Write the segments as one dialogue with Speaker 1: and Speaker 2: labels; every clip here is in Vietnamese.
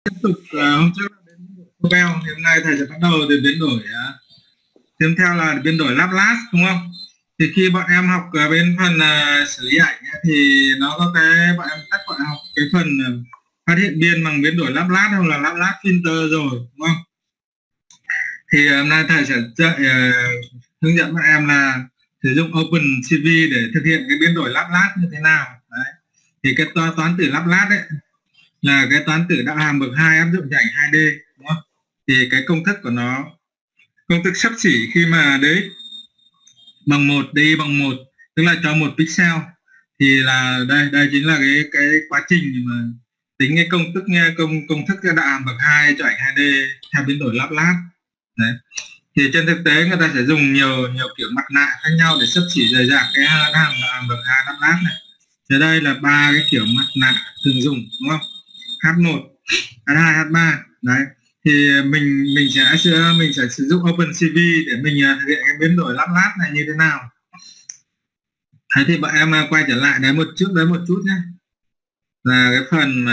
Speaker 1: Tiếp tục hôm trước là đến biến đổi Sobel, thì hôm nay thầy sẽ bắt đầu từ biến đổi tiếp theo là biến đổi Laplace, đúng không? Thì khi bọn em học bên phần xử lý ảnh ấy, thì nó có cái bọn em chắc bọn em học cái phần phát hiện biên bằng biến đổi Laplace hoặc là Laplace filter rồi, đúng không? Thì hôm nay thầy sẽ dạy hướng dẫn bọn em là sử dụng OpenCV để thực hiện cái biến đổi Laplace như thế nào. Đấy. Thì cái toán tử Laplace ấy là cái toán tử đạo hàm bậc 2 áp dụng cho ảnh 2D, đúng không? Thì cái công thức của nó, công thức xấp xỉ khi mà đấy bằng 1, đi bằng 1, tức là cho 1 pixel, thì là đây chính là cái quá trình mà tính cái công thức nghe công thức đạo hàm bậc 2 cho ảnh 2D theo biến đổi Laplace. Đấy. Thì trên thực tế người ta sẽ dùng nhiều kiểu mặt nạ khác nhau để xấp xỉ rời rạc cái đạo hàm bậc 2 Laplace này. Thế đây là ba cái kiểu mặt nạ thường dùng, đúng không? H1, H2, H3. Đấy. Thì mình sẽ sử dụng OpenCV để mình thực hiện cái biến đổi Laplace này như thế nào. Thế thì bọn em quay trở lại đấy một chút nhé. Là cái phần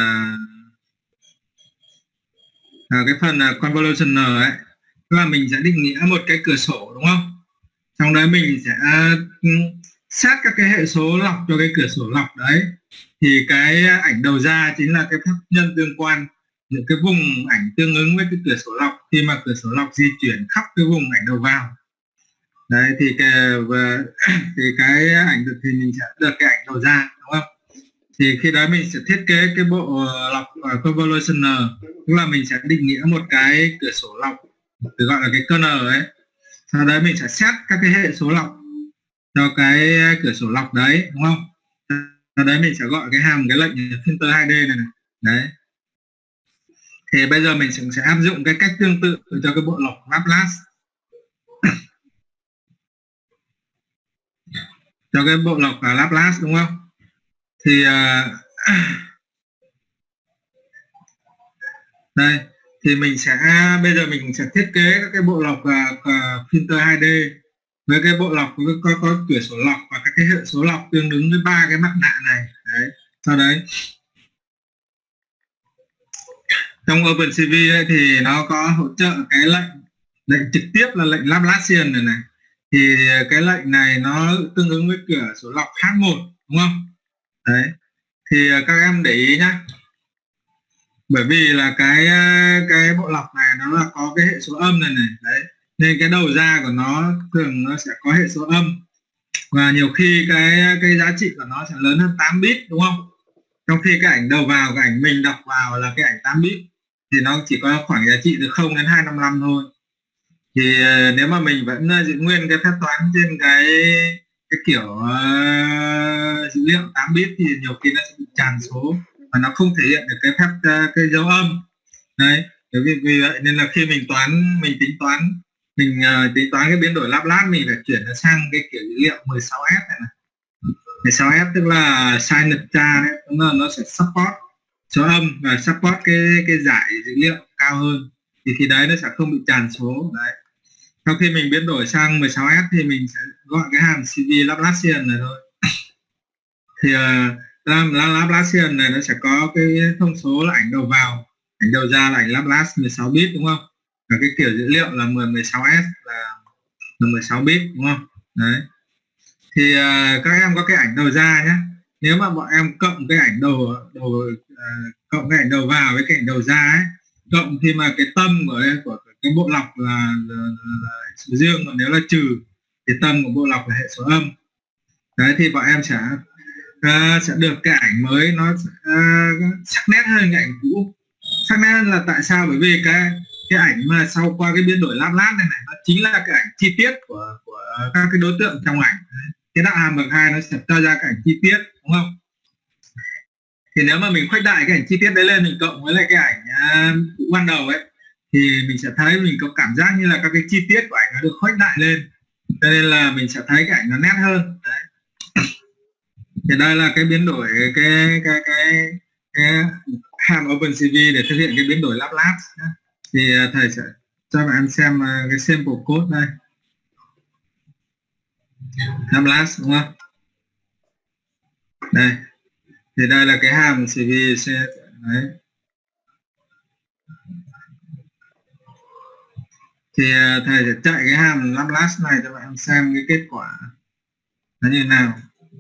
Speaker 1: convolutional ấy, tức là mình sẽ định nghĩa một cái cửa sổ, đúng không? Trong đấy mình sẽ xét các cái hệ số lọc cho cái cửa sổ lọc đấy. Thì cái ảnh đầu ra chính là cái phép nhân tương quan giữa cái vùng ảnh tương ứng với cái cửa sổ lọc khi mà cửa sổ lọc di chuyển khắp cái vùng ảnh đầu vào. Đấy thì cái ảnh được thì mình sẽ được cái ảnh đầu ra, đúng không? Thì khi đó mình sẽ thiết kế cái bộ lọc convolutional, tức là mình sẽ định nghĩa một cái cửa sổ lọc được gọi là cái kernel ấy. Sau đấy mình sẽ xét các cái hệ số lọc cho cái cửa sổ lọc đấy, đúng không? Sau đấy mình sẽ gọi cái lệnh filter 2D này, đấy. Thì bây giờ mình sẽ áp dụng cái cách tương tự cho cái bộ lọc Laplace, cho cái bộ lọc Laplace, đúng không? Thì đây thì bây giờ mình sẽ thiết kế các cái bộ lọc filter 2D với cái bộ lọc có cửa sổ lọc và các cái hệ số lọc tương ứng với ba cái mặt nạ này. Đấy. Sau đấy trong OpenCV ấy, thì nó có hỗ trợ cái lệnh trực tiếp là lệnh Laplacian này. Thì cái lệnh này nó tương ứng với cửa sổ lọc H1, đúng không? Đấy. Thì các em để ý nhá, bởi vì là cái bộ lọc này nó là có cái hệ số âm này, đấy, nên cái đầu ra của nó thường nó sẽ có hệ số âm, và nhiều khi cái giá trị của nó sẽ lớn hơn 8 bit, đúng không? Trong khi cái ảnh đầu vào, cái ảnh mình đọc vào là cái ảnh 8 bit, thì nó chỉ có khoảng giá trị từ 0 đến 255 thôi. Thì nếu mà mình vẫn giữ nguyên cái phép toán trên cái kiểu dữ liệu 8 bit thì nhiều khi nó sẽ bị tràn số và nó không thể hiện được cái phép cái dấu âm. Đấy, vì vậy nên là khi mình tính toán cái biến đổi Laplace, mình phải chuyển nó sang cái kiểu dữ liệu 16S này. 16S tức là Scientia đấy, tức là nó sẽ support số âm và support cái giải dữ liệu cao hơn, thì khi đấy nó sẽ không bị tràn số. Đấy. Sau khi mình biến đổi sang 16S thì mình sẽ gọi cái hàm CV Laplacian này thôi. Thì Laplacian này nó sẽ có cái thông số là ảnh đầu vào, ảnh đầu ra là ảnh Laplace 16 bit, đúng không? Và cái kiểu dữ liệu là 16S là 16 bit, đúng không? Đấy. Thì các em có cái ảnh đầu ra nhé. Nếu mà bọn em cộng cái ảnh cộng cái ảnh đầu vào với cái ảnh đầu ra ấy, cộng khi mà cái tâm của cái bộ lọc là hệ số dương, còn nếu là trừ thì tâm của bộ lọc là hệ số âm. Đấy thì bọn em sẽ được cái ảnh mới nó sắc nét hơn cái ảnh cũ. Sắc nét hơn là tại sao? Bởi vì cái ảnh mà sau qua cái biến đổi Laplace này nó chính là cái ảnh chi tiết của các cái đối tượng trong ảnh. Cái đạo hàm bậc 2 nó sẽ cho ra cái ảnh chi tiết, đúng không? Thì nếu mà mình khuếch đại cái ảnh chi tiết đấy lên, mình cộng với lại cái ảnh cũ ban đầu ấy, thì mình sẽ thấy mình có cảm giác như là các cái chi tiết của ảnh nó được khuếch đại lên, cho nên là mình sẽ thấy cái ảnh nó nét hơn. Đấy. Thì đây là cái biến đổi cái hàm OpenCV để thực hiện cái biến đổi Laplace. Thì thầy sẽ cho bạn xem cái sample code đây. Laplace, đúng không? Đây. Thì đây là cái hàm CV. Đấy. Thì thầy sẽ chạy cái hàm Laplace này cho bạn em xem cái kết quả nó như nào.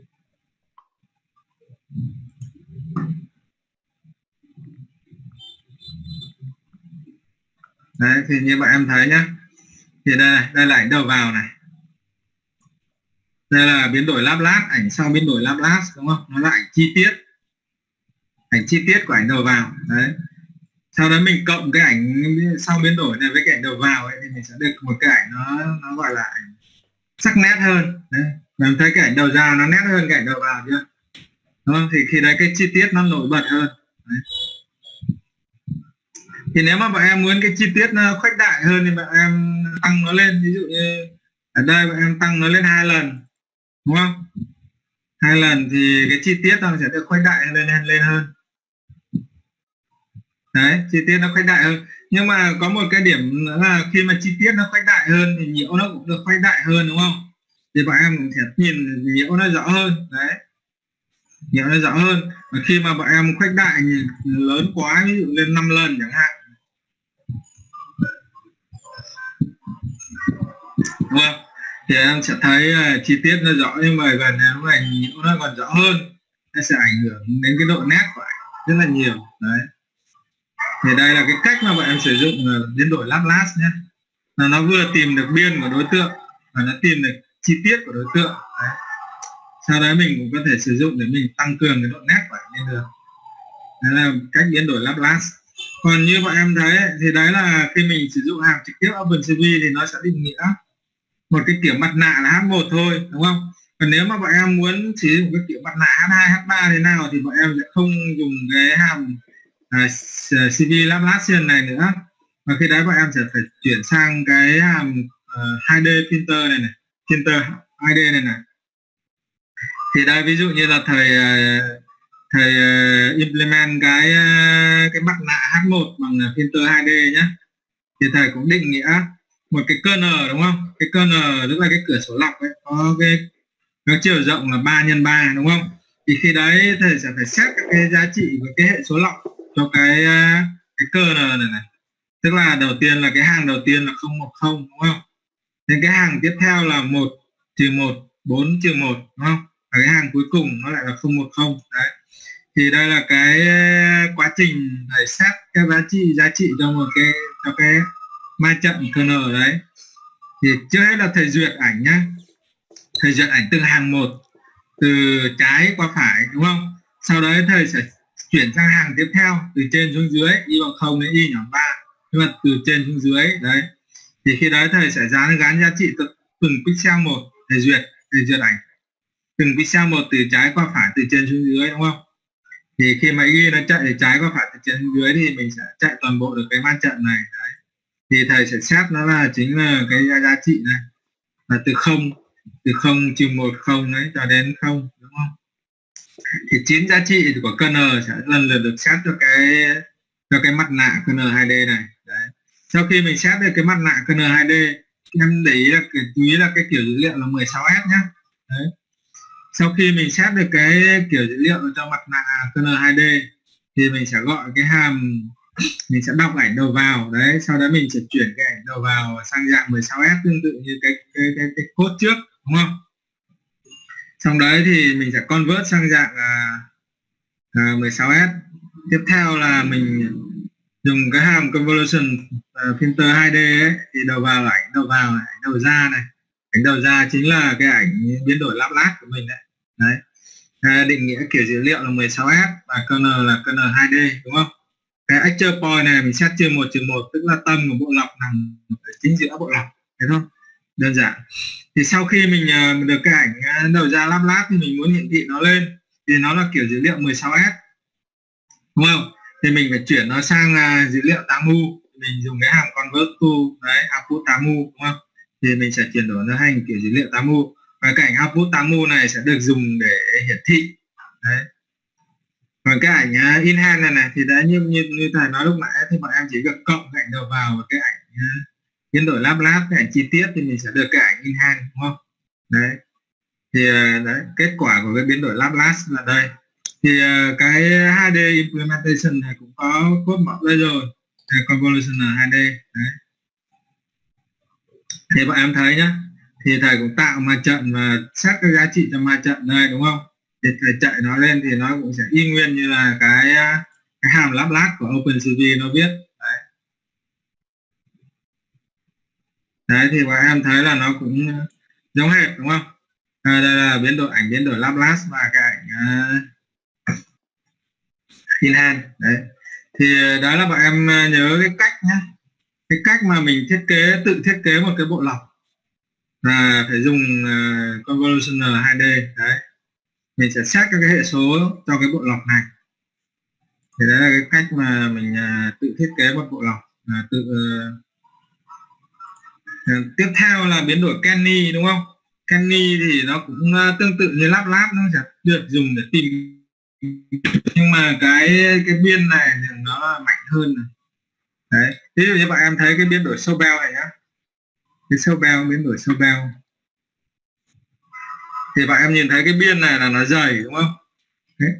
Speaker 1: Đấy, thì như bạn em thấy nhá, thì đây là ảnh đầu vào này, đây là biến đổi Laplace, ảnh sau biến đổi Laplace, đúng không? Nó là ảnh chi tiết của ảnh đầu vào. Đấy, sau đó mình cộng cái ảnh sau biến đổi này với cái ảnh đầu vào ấy, thì mình sẽ được một cái ảnh nó gọi là ảnh sắc nét hơn. Đấy, mình thấy cái ảnh đầu ra nó nét hơn cái ảnh đầu vào chưa, đúng không? Thì khi đấy cái chi tiết nó nổi bật hơn. Đấy. Thì nếu mà bạn em muốn cái chi tiết nó khuếch đại hơn thì bạn em tăng nó lên, ví dụ như ở đây bạn em tăng nó lên 2 lần, đúng không? 2 lần thì cái chi tiết nó sẽ được khuếch đại lên hơn. Đấy, chi tiết nó khuếch đại hơn. Nhưng mà có một cái điểm nữa là khi mà chi tiết nó khuếch đại hơn thì nhiễu nó cũng được khuếch đại hơn, đúng không? Thì bạn em cũng sẽ nhìn nhiễu nó rõ hơn. Đấy, nhiễu nó rõ hơn. Và khi mà bạn em khuếch đại lớn quá, ví dụ lên 5 lần chẳng hạn, đúng không? Thì em sẽ thấy chi tiết nó rõ, nhưng mà gần lúc này nhiễu nó còn rõ hơn, nó sẽ ảnh hưởng đến cái độ nét của ảnh rất là nhiều. Đấy, thì đây là cái cách mà bạn em sử dụng biến đổi Laplace nhé. Nó vừa tìm được biên của đối tượng và nó tìm được chi tiết của đối tượng. Đấy, sau đó mình cũng có thể sử dụng để mình tăng cường cái độ nét của ảnh lên được. Đấy là cách biến đổi Laplace. Còn như bọn em thấy ấy, thì đấy là khi mình sử dụng hàm trực tiếp OpenCV thì nó sẽ định nghĩa một cái kiểu mặt nạ là H1 thôi, đúng không? Còn nếu mà bọn em muốn sử dụng cái kiểu mặt nạ H2, H3 thế nào thì bọn em sẽ không dùng cái hàm CV Laplacian này nữa. Và khi đấy bọn em sẽ phải chuyển sang cái hàm 2D filter này, filter 2D này. Thì đây ví dụ như là thầy implement cái mặt nạ H1 bằng filter 2D nhé, thì thầy cũng định nghĩa một cái kernel, đúng không? Cái kernel tức là cái cửa sổ lọc ấy, có cái chiều rộng là 3 x 3, đúng không? Thì khi đấy thầy sẽ phải xét các cái giá trị của cái hệ số lọc cho cái kernel này. Tức là đầu tiên là cái hàng đầu tiên là 010, đúng không? Đến cái hàng tiếp theo là 1 trừ 1, 4 trừ 1, đúng không? Và cái hàng cuối cùng nó lại là 010. Đấy, thì đây là cái quá trình thầy xét cái giá trị cho cái ma trận kernel đấy. Thì trước hết là thầy duyệt ảnh nhá, thầy duyệt ảnh từng hàng một, từ trái qua phải, đúng không? Sau đấy thầy sẽ chuyển sang hàng tiếp theo từ trên xuống dưới, y bằng 0 đến y nhỏ 3, nhưng mà từ trên xuống dưới. Đấy, thì khi đấy thầy sẽ gắn giá trị từng pixel một, thầy duyệt ảnh từng pixel một từ trái qua phải, từ trên xuống dưới, đúng không? Thì khi mà ghi nó chạy từ trái qua phải, từ trên xuống dưới thì mình sẽ chạy toàn bộ được cái ma trận này. Đấy, thì thầy sẽ xét nó là chính là cái giá trị này là từ 0 trừ 1, 0 đấy cho đến 0, đúng không? Thì 9 giá trị của kernel sẽ lần lượt được xét cho cái mặt nạ kernel 2D này. Đấy, sau khi mình xét được cái mặt nạ kernel 2D, em để ý là chú ý là cái kiểu dữ liệu là 16S nhé. Đấy, sau khi mình xét được cái kiểu dữ liệu cho mặt nạ kernel 2D thì mình sẽ gọi cái hàm, mình sẽ đọc ảnh đầu vào. Đấy, sau đó mình sẽ chuyển cái ảnh đầu vào sang dạng 16S tương tự như cái code trước, đúng không? Xong đấy thì mình sẽ convert sang dạng 16S. Tiếp theo là mình dùng cái hàm convolution filter 2D ấy, thì đầu vào là ảnh đầu vào này, ảnh đầu ra này. Ảnh đầu ra chính là cái ảnh biến đổi Laplace của mình đấy. Đấy, định nghĩa kiểu dữ liệu là 16S và kernel là kernel 2D, đúng không? Cái actual point này mình xét trừ 1 trừ 1, tức là tâm của bộ lọc nằm ở chính giữa bộ lọc, thế thôi, đơn giản. Thì sau khi mình được cái ảnh đầu ra Laplace thì mình muốn hiển thị nó lên thì nó là kiểu dữ liệu 16S, đúng không? Thì mình phải chuyển nó sang dữ liệu tamu, mình dùng cái hàm convert to, đấy, output tamu, đúng không? Thì mình sẽ chuyển đổi nó thành kiểu dữ liệu tamu, và cái ảnh output tamu này sẽ được dùng để hiển thị. Đấy, còn cái ảnh in hand này thì đã như thầy nói lúc nãy, thì bọn em chỉ việc cộng cái ảnh đầu vào và cái ảnh biến đổi Laplace, cái ảnh chi tiết thì mình sẽ được cái ảnh in hand, đúng không? Đấy, thì đấy, kết quả của cái biến đổi Laplace là đây. Thì cái 2D implementation này cũng có code mẫu đây rồi. convolutional 2D đấy. Thì bọn em thấy nhá, thì thầy cũng tạo ma trận và xét các giá trị cho ma trận đây đúng không, thì thầy chạy nó lên thì nó cũng sẽ y nguyên như là cái hàm Laplace của OpenCV nó viết đấy. Đấy thì bọn em thấy là nó cũng giống hệt đúng không. Đây là biến đổi ảnh biến đổi Laplace và cái ảnh in hand đấy. Thì đó là bọn em nhớ cái cách nhá, cái cách mà mình tự thiết kế một cái bộ lọc là phải dùng convolutional 2D đấy. Mình sẽ xét các cái hệ số cho cái bộ lọc này. Thì đấy là cái cách mà mình tự thiết kế một bộ lọc. Tiếp theo là biến đổi Kenny đúng không? Kenny thì nó cũng tương tự như Laplace, nó sẽ được dùng để tìm, nhưng mà cái biên này thì nó mạnh hơn này. Đấy, ví dụ như bạn em thấy cái biến đổi Sobel này nhá, cái Sobel, biến đổi Sobel thì bạn em nhìn thấy cái biên này là nó dày đúng không? Đấy.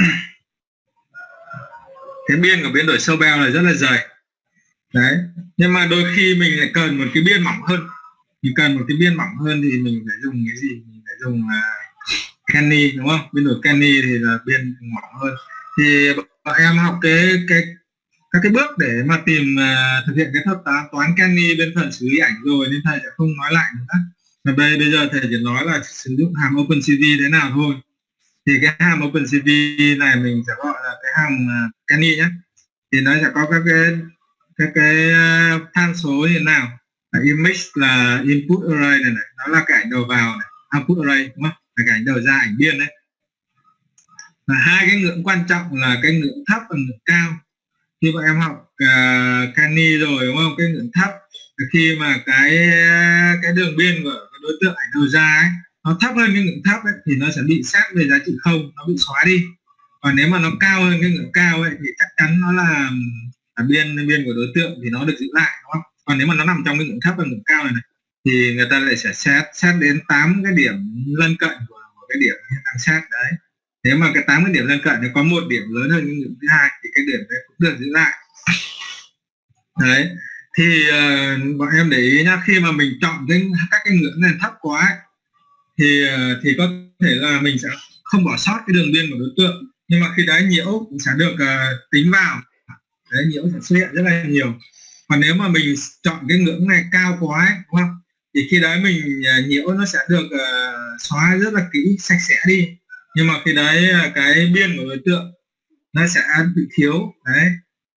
Speaker 1: Cái biên của biến đổi Sobel là rất là dày đấy, nhưng mà đôi khi mình lại cần một cái biên mỏng hơn. Mình cần một cái biên mỏng hơn thì mình phải dùng cái gì? Mình phải dùng Kenny đúng không? Biến đổi Kenny thì là biên mỏng hơn. Thì bọn em học các cái bước để mà tìm thực hiện cái thuật toán Kenny bên phần xử lý ảnh rồi, nên thầy sẽ không nói lại nữa. Và bây giờ thầy chỉ nói là sử dụng hàm OpenCV thế nào thôi. Thì cái hàm OpenCV này mình sẽ gọi là cái hàm Kenny nhé. Thì nó sẽ có các cái tham số như thế nào. Image là input array này, nó là cái ảnh đầu vào này, output array đúng không? Là cái ảnh đầu ra, ảnh biên đấy. Và hai cái ngưỡng quan trọng là cái ngưỡng thấp và ngưỡng cao. Khi bọn em học Kenny rồi đúng không? Cái ngưỡng thấp khi mà cái đường biên của cái đối tượng ảnh đầu ra ấy, nó thấp hơn cái ngưỡng thấp ấy, thì nó sẽ bị xét về giá trị không, nó bị xóa đi. Còn nếu mà nó cao hơn cái ngưỡng cao ấy, thì chắc chắn nó là biên của đối tượng thì nó được giữ lại đúng không? Còn nếu mà nó nằm trong cái ngưỡng thấp và ngưỡng cao này, thì người ta lại sẽ xét đến 8 cái điểm lân cận của cái điểm đang xét đấy. Nếu mà cái 8 cái điểm lân cận thì có một điểm lớn hơn cái ngưỡng thứ hai thì cái điểm đấy cũng được giữ lại. Đấy thì bọn em để ý nhá, khi mà mình chọn các cái ngưỡng này thấp quá ấy, thì có thể là mình sẽ không bỏ sót cái đường biên của đối tượng, nhưng mà khi đấy nhiễu cũng sẽ được tính vào. Đấy, nhiễu sẽ xuất hiện rất là nhiều. Còn nếu mà mình chọn cái ngưỡng này cao quá ấy, đúng không? Thì khi đấy mình nhiễu nó sẽ được xóa rất là kỹ, sạch sẽ đi. Nhưng mà khi đấy cái biên của đối tượng nó sẽ bị thiếu. Đấy.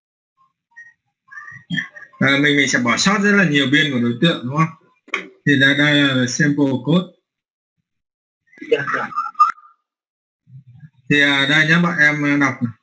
Speaker 1: Mình sẽ bỏ sót rất là nhiều biên của đối tượng đúng không? Thì đây là sample code. Thì đây nhé, bọn em đọc này.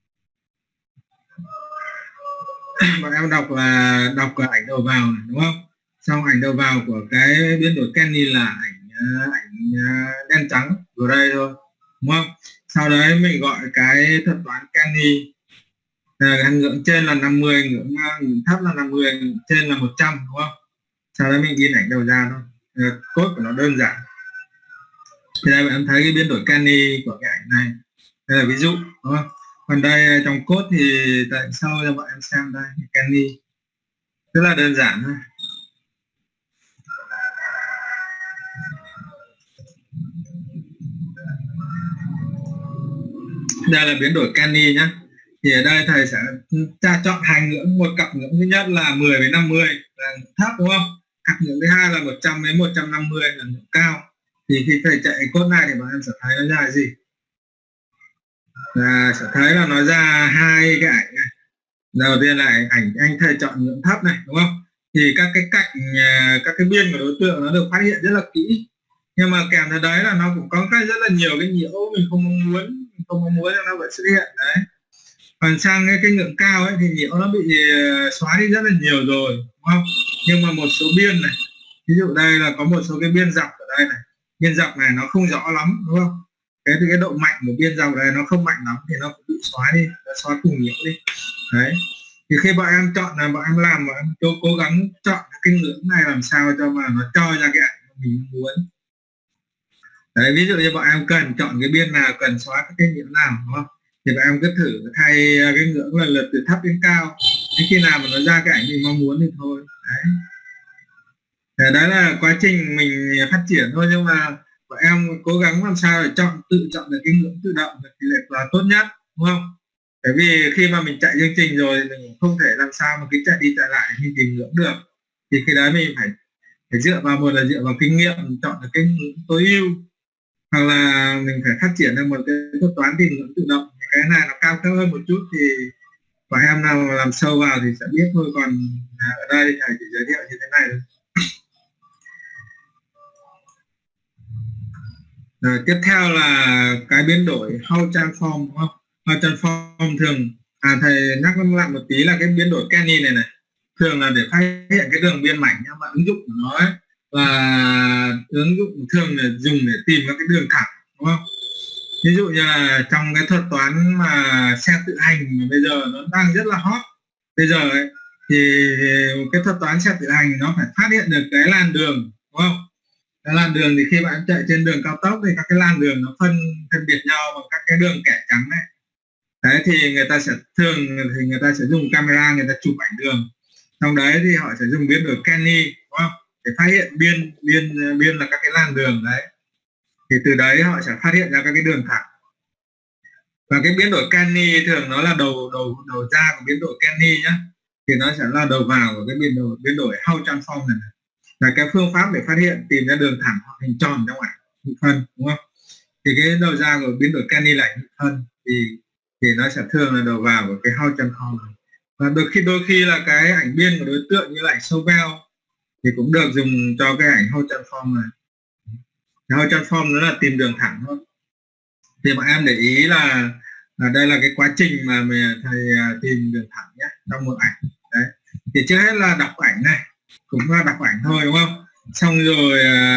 Speaker 1: Bọn em đọc là ảnh đầu vào này, đúng không? Xong ảnh đầu vào của cái biến đổi Kenny là ảnh đen trắng của đây thôi, đúng không? Sau đấy mình gọi cái thuật toán Kenny, ngưỡng trên là 50, ngưỡng thấp là 50, ngưỡng trên là 100, đúng không? Sau đấy mình in ảnh đầu ra thôi. Code của nó đơn giản. Thì đây bạn em thấy cái biến đổi Kenny của cái ảnh này, đây là ví dụ, đúng không? Còn đây trong code thì tại sau cho bọn em xem đây, Kenny rất là đơn giản thôi. Đây là biến đổi Kenny nhé. Thì ở đây thầy sẽ chọn hai ngưỡng, một cặp ngưỡng thứ nhất là 10 với 50 là ngưỡng thấp, đúng không? Cặp ngưỡng thứ hai là 100 với 150 là ngưỡng cao. Thì khi thầy chạy code này thì bọn em sẽ thấy nó ra gì? Là sẽ thấy là nó ra hai cái ảnh này. Đầu tiên là ảnh anh thầy chọn ngưỡng thấp này, đúng không? Thì các cái cạnh, các cái biên của đối tượng nó được phát hiện rất là kỹ. Nhưng mà kèm theo đấy là nó cũng có rất là nhiều cái nhiễu mình không mong muốn nó vẫn xuất hiện đấy. Còn sang cái ngưỡng cao ấy thì nhiễu nó bị xóa đi rất là nhiều rồi, đúng không? Nhưng mà một số biên này, ví dụ đây là có một số cái biên dọc ở đây này, biên dọc này nó không rõ lắm, đúng không? Cái độ mạnh của biên dọc này nó không mạnh lắm thì nó cũng bị xóa đi, nó xóa cùng nhiễu đi. Đấy. Thì khi bọn em chọn là bọn em làm, bọn em cố gắng chọn cái ngưỡng này làm sao cho mà nó cho ra cái ảnh mà mình muốn. Đấy, ví dụ như bọn em cần chọn cái biên nào, cần xóa cái nhiễu nào, đúng không? Thì bọn em cứ thử thay cái ngưỡng lần lượt từ thấp đến cao. Đến khi nào mà nó ra cái ảnh mình mong muốn thì thôi. Đấy là quá trình mình phát triển thôi, nhưng mà bọn em cố gắng làm sao để tự chọn được cái ngưỡng tự động thì là tốt nhất, đúng không? Bởi vì khi mà mình chạy chương trình rồi mình không thể làm sao mà cứ chạy đi chạy lại khi tìm ngưỡng được, thì cái đấy mình phải dựa vào, một là dựa vào kinh nghiệm mình chọn được cái ngưỡng tối ưu, hoặc là mình phải phát triển được một cái thuật toán tìm ngưỡng tự động. Cái này nó cao cấp hơn một chút thì bọn em nào làm sâu vào thì sẽ biết thôi, còn ở đây thì thầy chỉ giới thiệu như thế này thôi. Rồi, tiếp theo là cái biến đổi Hall transform, đúng không? Hall transform thường thầy nhắc lại một tí là cái biến đổi Kenny này thường là để phát hiện cái đường biên mảnh, nhưng mà ứng dụng của nó ấy, là ứng dụng thường là dùng để tìm các cái đường thẳng, đúng không? Ví dụ như là trong cái thuật toán mà xe tự hành mà bây giờ nó đang rất là hot bây giờ ấy, thì cái thuật toán xe tự hành nó phải phát hiện được cái làn đường, đúng không? Cái làn đường thì khi bạn chạy trên đường cao tốc thì các cái làn đường nó phân biệt nhau bằng các cái đường kẻ trắng đấy. Đấy thì người ta sẽ dùng camera, người ta chụp ảnh đường. Trong đấy thì họ sẽ dùng biến đổi Kenny, đúng không? Để phát hiện biên là các cái làn đường đấy. Thì từ đấy họ sẽ phát hiện ra các cái đường thẳng. Và cái biến đổi Kenny thường nó là đầu ra của biến đổi Kenny nhá. Thì nó sẽ là đầu vào của cái biến đổi Hall transform này. Là cái phương pháp để phát hiện tìm ra đường thẳng hoặc hình tròn trong ảnh nhị phân, đúng không? Thì cái đầu ra của biến đổi Kenny là nhị phân, thì nó sẽ thường là đầu vào của cái Hall transform này. Và đôi khi là cái ảnh biên của đối tượng như là ảnh Sobel thì cũng được dùng cho cái ảnh Hall transform này. Cái Hall transform nó là tìm đường thẳng thôi. Thì bọn em để ý là đây là cái quá trình mà thầy tìm đường thẳng nhé trong một ảnh. Đấy. Thì trước hết là đọc ảnh này, cũng là đọc ảnh thôi, đúng không? Xong rồi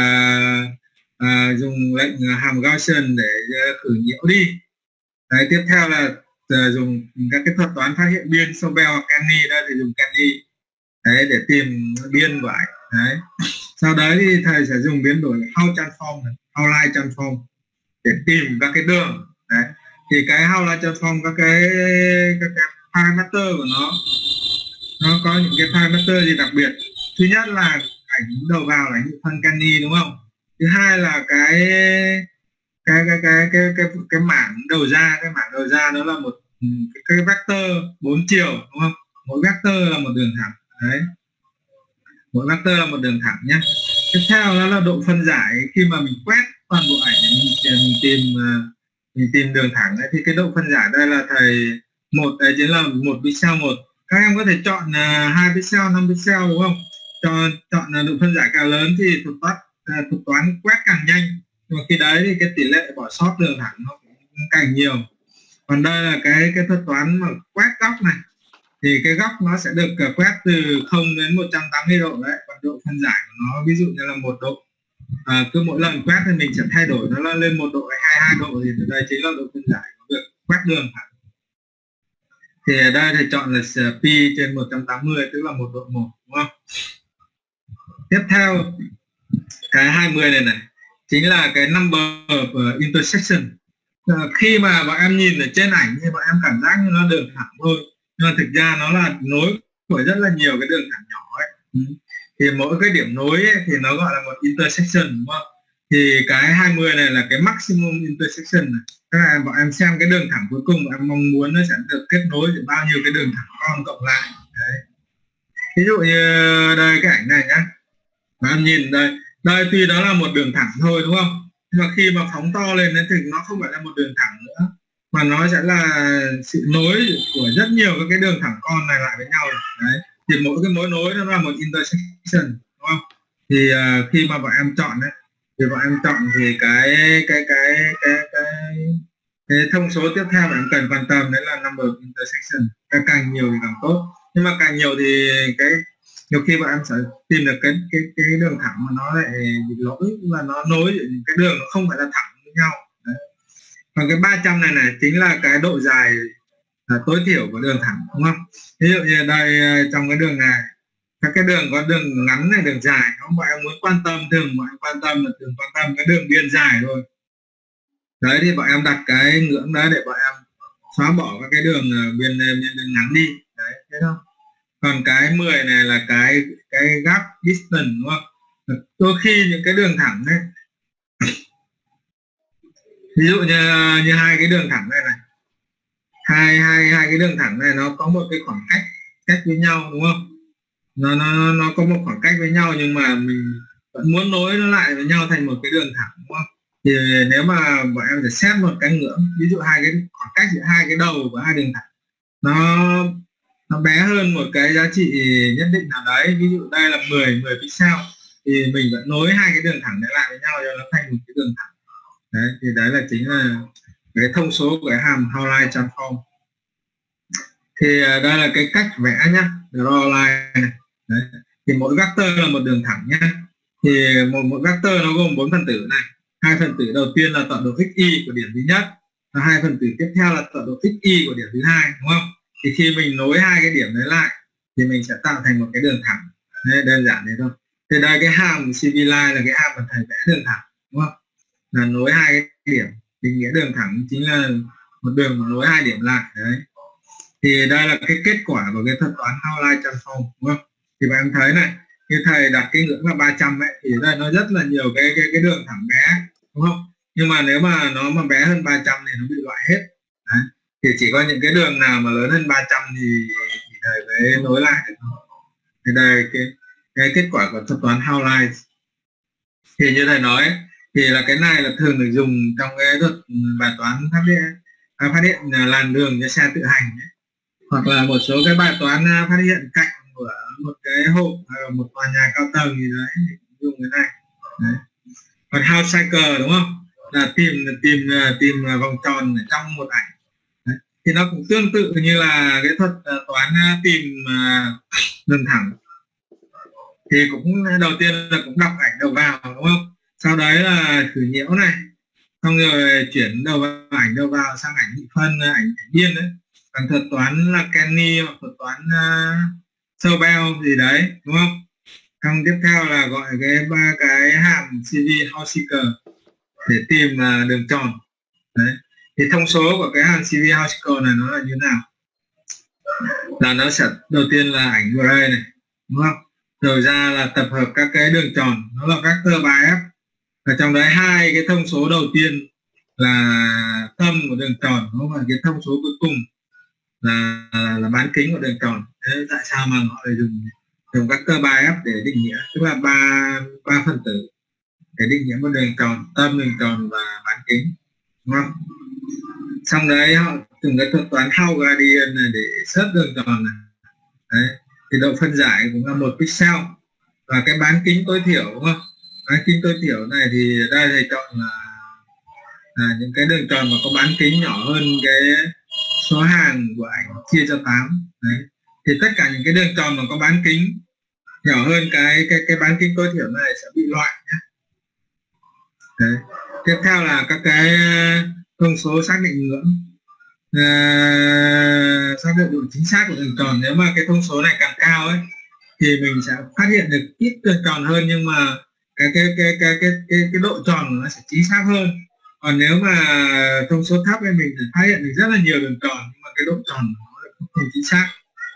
Speaker 1: dùng lệnh hàm Gaussian để khử nhiễu đi. Đấy, tiếp theo là dùng các cái thuật toán phát hiện biên Sobel hoặc Kenny, đây thì dùng Kenny đấy để tìm biên của ảnh. Đấy. Sau đấy thì thầy sẽ dùng biến đổi Hall transform, Hall line transform để tìm các cái đường. Đấy. Thì cái Hall line transform các cái parameter của nó có những cái parameter gì đặc biệt. Thứ nhất là ảnh đầu vào là nhị phân Kenny, đúng không? Thứ hai là cái mảng đầu ra, nó là một cái vector 4 chiều, đúng không? Mỗi vector là một đường thẳng. Đấy. Mỗi vector là một đường thẳng nhé. Tiếp theo đó là độ phân giải. Khi mà mình quét toàn bộ ảnh mình tìm đường thẳng ấy, thì cái độ phân giải đây là thầy đấy chính là 1 pixel một. Các em có thể chọn 2 pixel, 5 pixel, đúng không? Chọn độ phân giải càng lớn thì thuật toán quét càng nhanh. Nhưng mà khi đấy thì cái tỷ lệ bỏ sót đường thẳng nó cũng càng nhiều. Còn đây là cái thuật toán mà quét góc này, thì cái góc nó sẽ được quét từ 0 đến 180 độ đấy. Còn độ phân giải của nó ví dụ như là 1 độ, cứ mỗi lần quét thì mình sẽ thay đổi nó lên 1 độ hay 22 độ, thì từ đây chính là độ phân giải nó được quét đường thẳng. Thì ở đây thì chọn là pi trên 180, tức là 1 độ 1, đúng không? Tiếp theo cái 20 này chính là cái number of intersection. Khi mà bọn em nhìn ở trên ảnh thì bọn em cảm giác như nó đường thẳng thôi, nhưng mà thực ra nó là nối của rất là nhiều cái đường thẳng nhỏ ấy. Thì mỗi cái điểm nối ấy, thì nó gọi là một intersection, đúng không? Thì cái 20 này là cái maximum intersection này. Tức là bọn em xem cái đường thẳng cuối cùng bọn em mong muốn nó sẽ được kết nối với bao nhiêu cái đường thẳng con cộng lại. Đấy. Ví dụ như đây cái ảnh này nhá, bọn em nhìn đây tuy đó là một đường thẳng thôi, đúng không? Nhưng mà khi mà phóng to lên thì nó không phải là một đường thẳng nữa, mà nó sẽ là sự nối của rất nhiều các cái đường thẳng con này lại với nhau. Đấy. Thì mỗi cái mối nối nó là một intersection, đúng không? Thì khi mà bọn em chọn đấy, thì bọn em chọn thì cái thông số tiếp theo mà em cần quan tâm đấy là number of intersection. Càng nhiều thì càng tốt, nhưng mà càng nhiều thì nhiều khi bọn em sẽ tìm được cái đường thẳng mà nó lại bị lỗi, và nó nối những cái đường nó không phải là thẳng với nhau. Đấy. Còn cái 300 này chính là cái độ dài tối thiểu của đường thẳng, đúng không? Ví dụ như đây trong cái đường này, các cái đường có đường ngắn này, đường dài, không bọn em muốn quan tâm, bọn em quan tâm cái đường biên dài thôi. Đấy thì bọn em đặt cái ngưỡng đó để bọn em xóa bỏ các cái đường biên ngắn đi. Đấy, thấy không? còn cái 10 này là cái gap distance, đúng không? Đôi khi những cái đường thẳng ấy, ví dụ như hai cái đường thẳng này hai cái đường thẳng này nó có một cái khoảng cách với nhau, đúng không? Nó có một khoảng cách với nhau, nhưng mà mình vẫn muốn nối nó lại với nhau thành một cái đường thẳng, đúng không? Thì nếu mà bọn em phải xét một cái ngưỡng, ví dụ hai cái khoảng cách giữa hai cái đầu của hai đường thẳng nó bé hơn một cái giá trị nhất định nào đấy, ví dụ đây là 10 pixel, thì mình vẫn nối hai cái đường thẳng này lại với nhau cho nó thành một cái đường thẳng. Đấy, thì đấy là chính là cái thông số của cái hàm Howline transform. Thì đây là cái cách vẽ nhá, draw line này. Đấy. Thì mỗi vector là một đường thẳng nhá. Thì một vector nó gồm 4 phần tử này. Hai phần tử đầu tiên là tọa độ xy của điểm thứ nhất, và hai phần tử tiếp theo là tọa độ xy của điểm thứ hai, đúng không? Thì khi mình nối hai cái điểm đấy lại thì mình sẽ tạo thành một cái đường thẳng. Đấy, đơn giản thế thôi. Thì đây cái hàm CV line là cái hàm mà thầy vẽ đường thẳng, đúng không? Là nối hai cái điểm. Định nghĩa đường thẳng chính là một đường mà nối hai điểm lại. Đấy. Thì đây là cái kết quả của cái thuật toán Howline transform, đúng không? Thì bạn thấy này, như thầy đặt cái ngưỡng là 300 ấy, thì đây nó rất là nhiều cái đường thẳng bé, đúng không? Nhưng mà nếu mà nó mà bé hơn 300 thì nó bị loại hết. Đấy. Thì chỉ có những cái đường nào mà lớn hơn 300 thì thầy mới nối lại được. Thì đây cái kết quả của thuật toán Howline. Thì như thầy nói ấy, thì là cái này là thường được dùng trong cái thuật bài toán phát hiện làn đường cho xe tự hành ấy. Hoặc là một số cái bài toán phát hiện cạnh của một cái hộp hay là một tòa nhà cao tầng gì đấy thì dùng cái này. Đấy. Còn house cycle, đúng không? Là tìm vòng tròn ở trong một ảnh. Đấy. Thì nó cũng tương tự như là cái thuật toán tìm đường thẳng. Thì cũng đầu tiên là cũng đọc ảnh đầu vào, đúng không? Sau đấy là thử nhiễu này, xong rồi chuyển ảnh đầu vào sang ảnh nhị phân, ảnh biên đấy. Còn thuật toán là Kenny hoặc thuật toán Sobel gì đấy, đúng không? Xong tiếp theo là gọi ba cái hàm CV Hausiker để tìm đường tròn. Đấy. Thì thông số của cái hàm CV Hausiker này nó là như thế nào? Là nó sẽ đầu tiên là ảnh gray này, đúng không? Rồi ra là tập hợp các cái đường tròn, nó là vector by F. Và trong đấy hai cái thông số đầu tiên là tâm của đường tròn, đúng không? Và cái thông số cuối cùng là bán kính của đường tròn. Thế tại sao mà họ lại dùng vector by F để định nghĩa, tức là ba phần tử để định nghĩa một đường tròn, tâm, đường tròn và bán kính, đúng không? Xong đấy họ dùng cái thuật toán Hauss gradient này để xếp đường tròn này. Đấy. Thì độ phân giải cũng là 1 pixel, và cái bán kính tối thiểu, đúng không? Bán kính tối thiểu này thì đây thầy chọn là những cái đường tròn mà có bán kính nhỏ hơn cái số hàng của ảnh chia cho 8. Đấy. Thì tất cả những cái đường tròn mà có bán kính nhỏ hơn cái bán kính tối thiểu này sẽ bị loại nhé. Đấy. Tiếp theo là các cái thông số xác định ngưỡng, xác định độ chính xác của đường tròn. Nếu mà cái thông số này càng cao ấy thì mình sẽ phát hiện được ít đường tròn hơn, nhưng mà cái độ tròn của nó sẽ chính xác hơn. Còn nếu mà thông số thấp thì mình sẽ phát hiện được rất là nhiều đường tròn, nhưng mà cái độ tròn của nó không chính xác.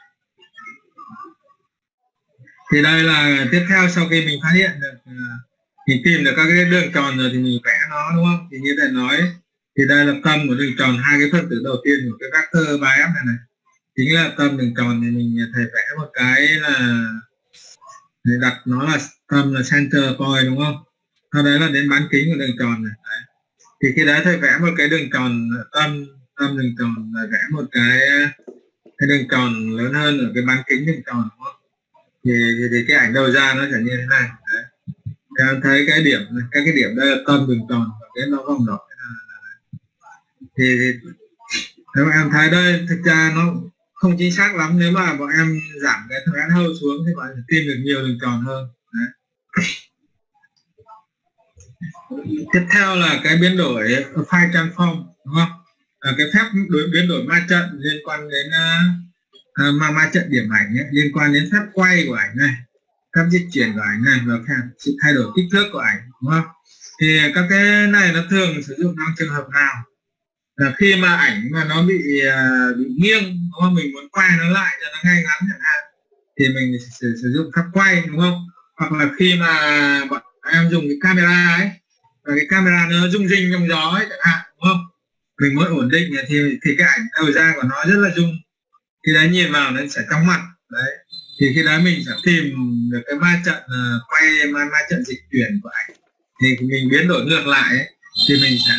Speaker 1: Thì đây là tiếp theo, sau khi mình phát hiện được, mình tìm được các cái đường tròn rồi thì mình vẽ nó, đúng không? Thì như thầy nói, thì đây là tâm của đường tròn, hai cái phân tử đầu tiên của cái vector by F này chính là tâm đường tròn. Thì mình thầy vẽ một cái là để đặt nó là tâm là center point, đúng không? Sau đấy là đến bán kính của đường tròn này. Đấy. Thì khi đấy thầy vẽ một cái đường tròn tâm đường tròn, và vẽ một cái đường tròn lớn hơn ở cái bán kính đường tròn, đúng không? Thì cái ảnh đầu ra nó sẽ như thế này. Đấy. Thì em thấy cái điểm, các cái điểm đây là tâm đường tròn, và cái nó vòng đỏ thì nếu mà em thấy đây thực ra nó không chính xác lắm. Nếu mà bọn em giảm cái thread hole xuống thì bạn sẽ tìm được nhiều đường tròn hơn. Đấy. Tiếp theo là cái biến đổi phi transform, đúng không? Cái phép biến đổi ma trận liên quan đến ma trận điểm ảnh ấy, liên quan đến phép quay của ảnh này, phép dịch chuyển của ảnh này, và sự thay đổi kích thước của ảnh, đúng không? Thì các cái này nó thường sử dụng trong trường hợp nào? Là khi mà ảnh mà nó bị nghiêng, đúng không? Mình muốn quay nó lại cho nó ngay ngắn chẳng hạn, thì mình sử dụng phép quay, đúng không? Hoặc là khi mà bọn em dùng cái camera ấy, và cái camera nó rung rinh trong gió ấy chẳng hạn, đúng không? Mình muốn ổn định thì cái ảnh đầu ra của nó rất là rung, khi đấy nhìn vào nó sẽ chóng mặt đấy. Thì khi đấy mình sẽ tìm được cái ma trận quay, ma trận dịch chuyển của ảnh, thì mình biến đổi ngược lại ấy, thì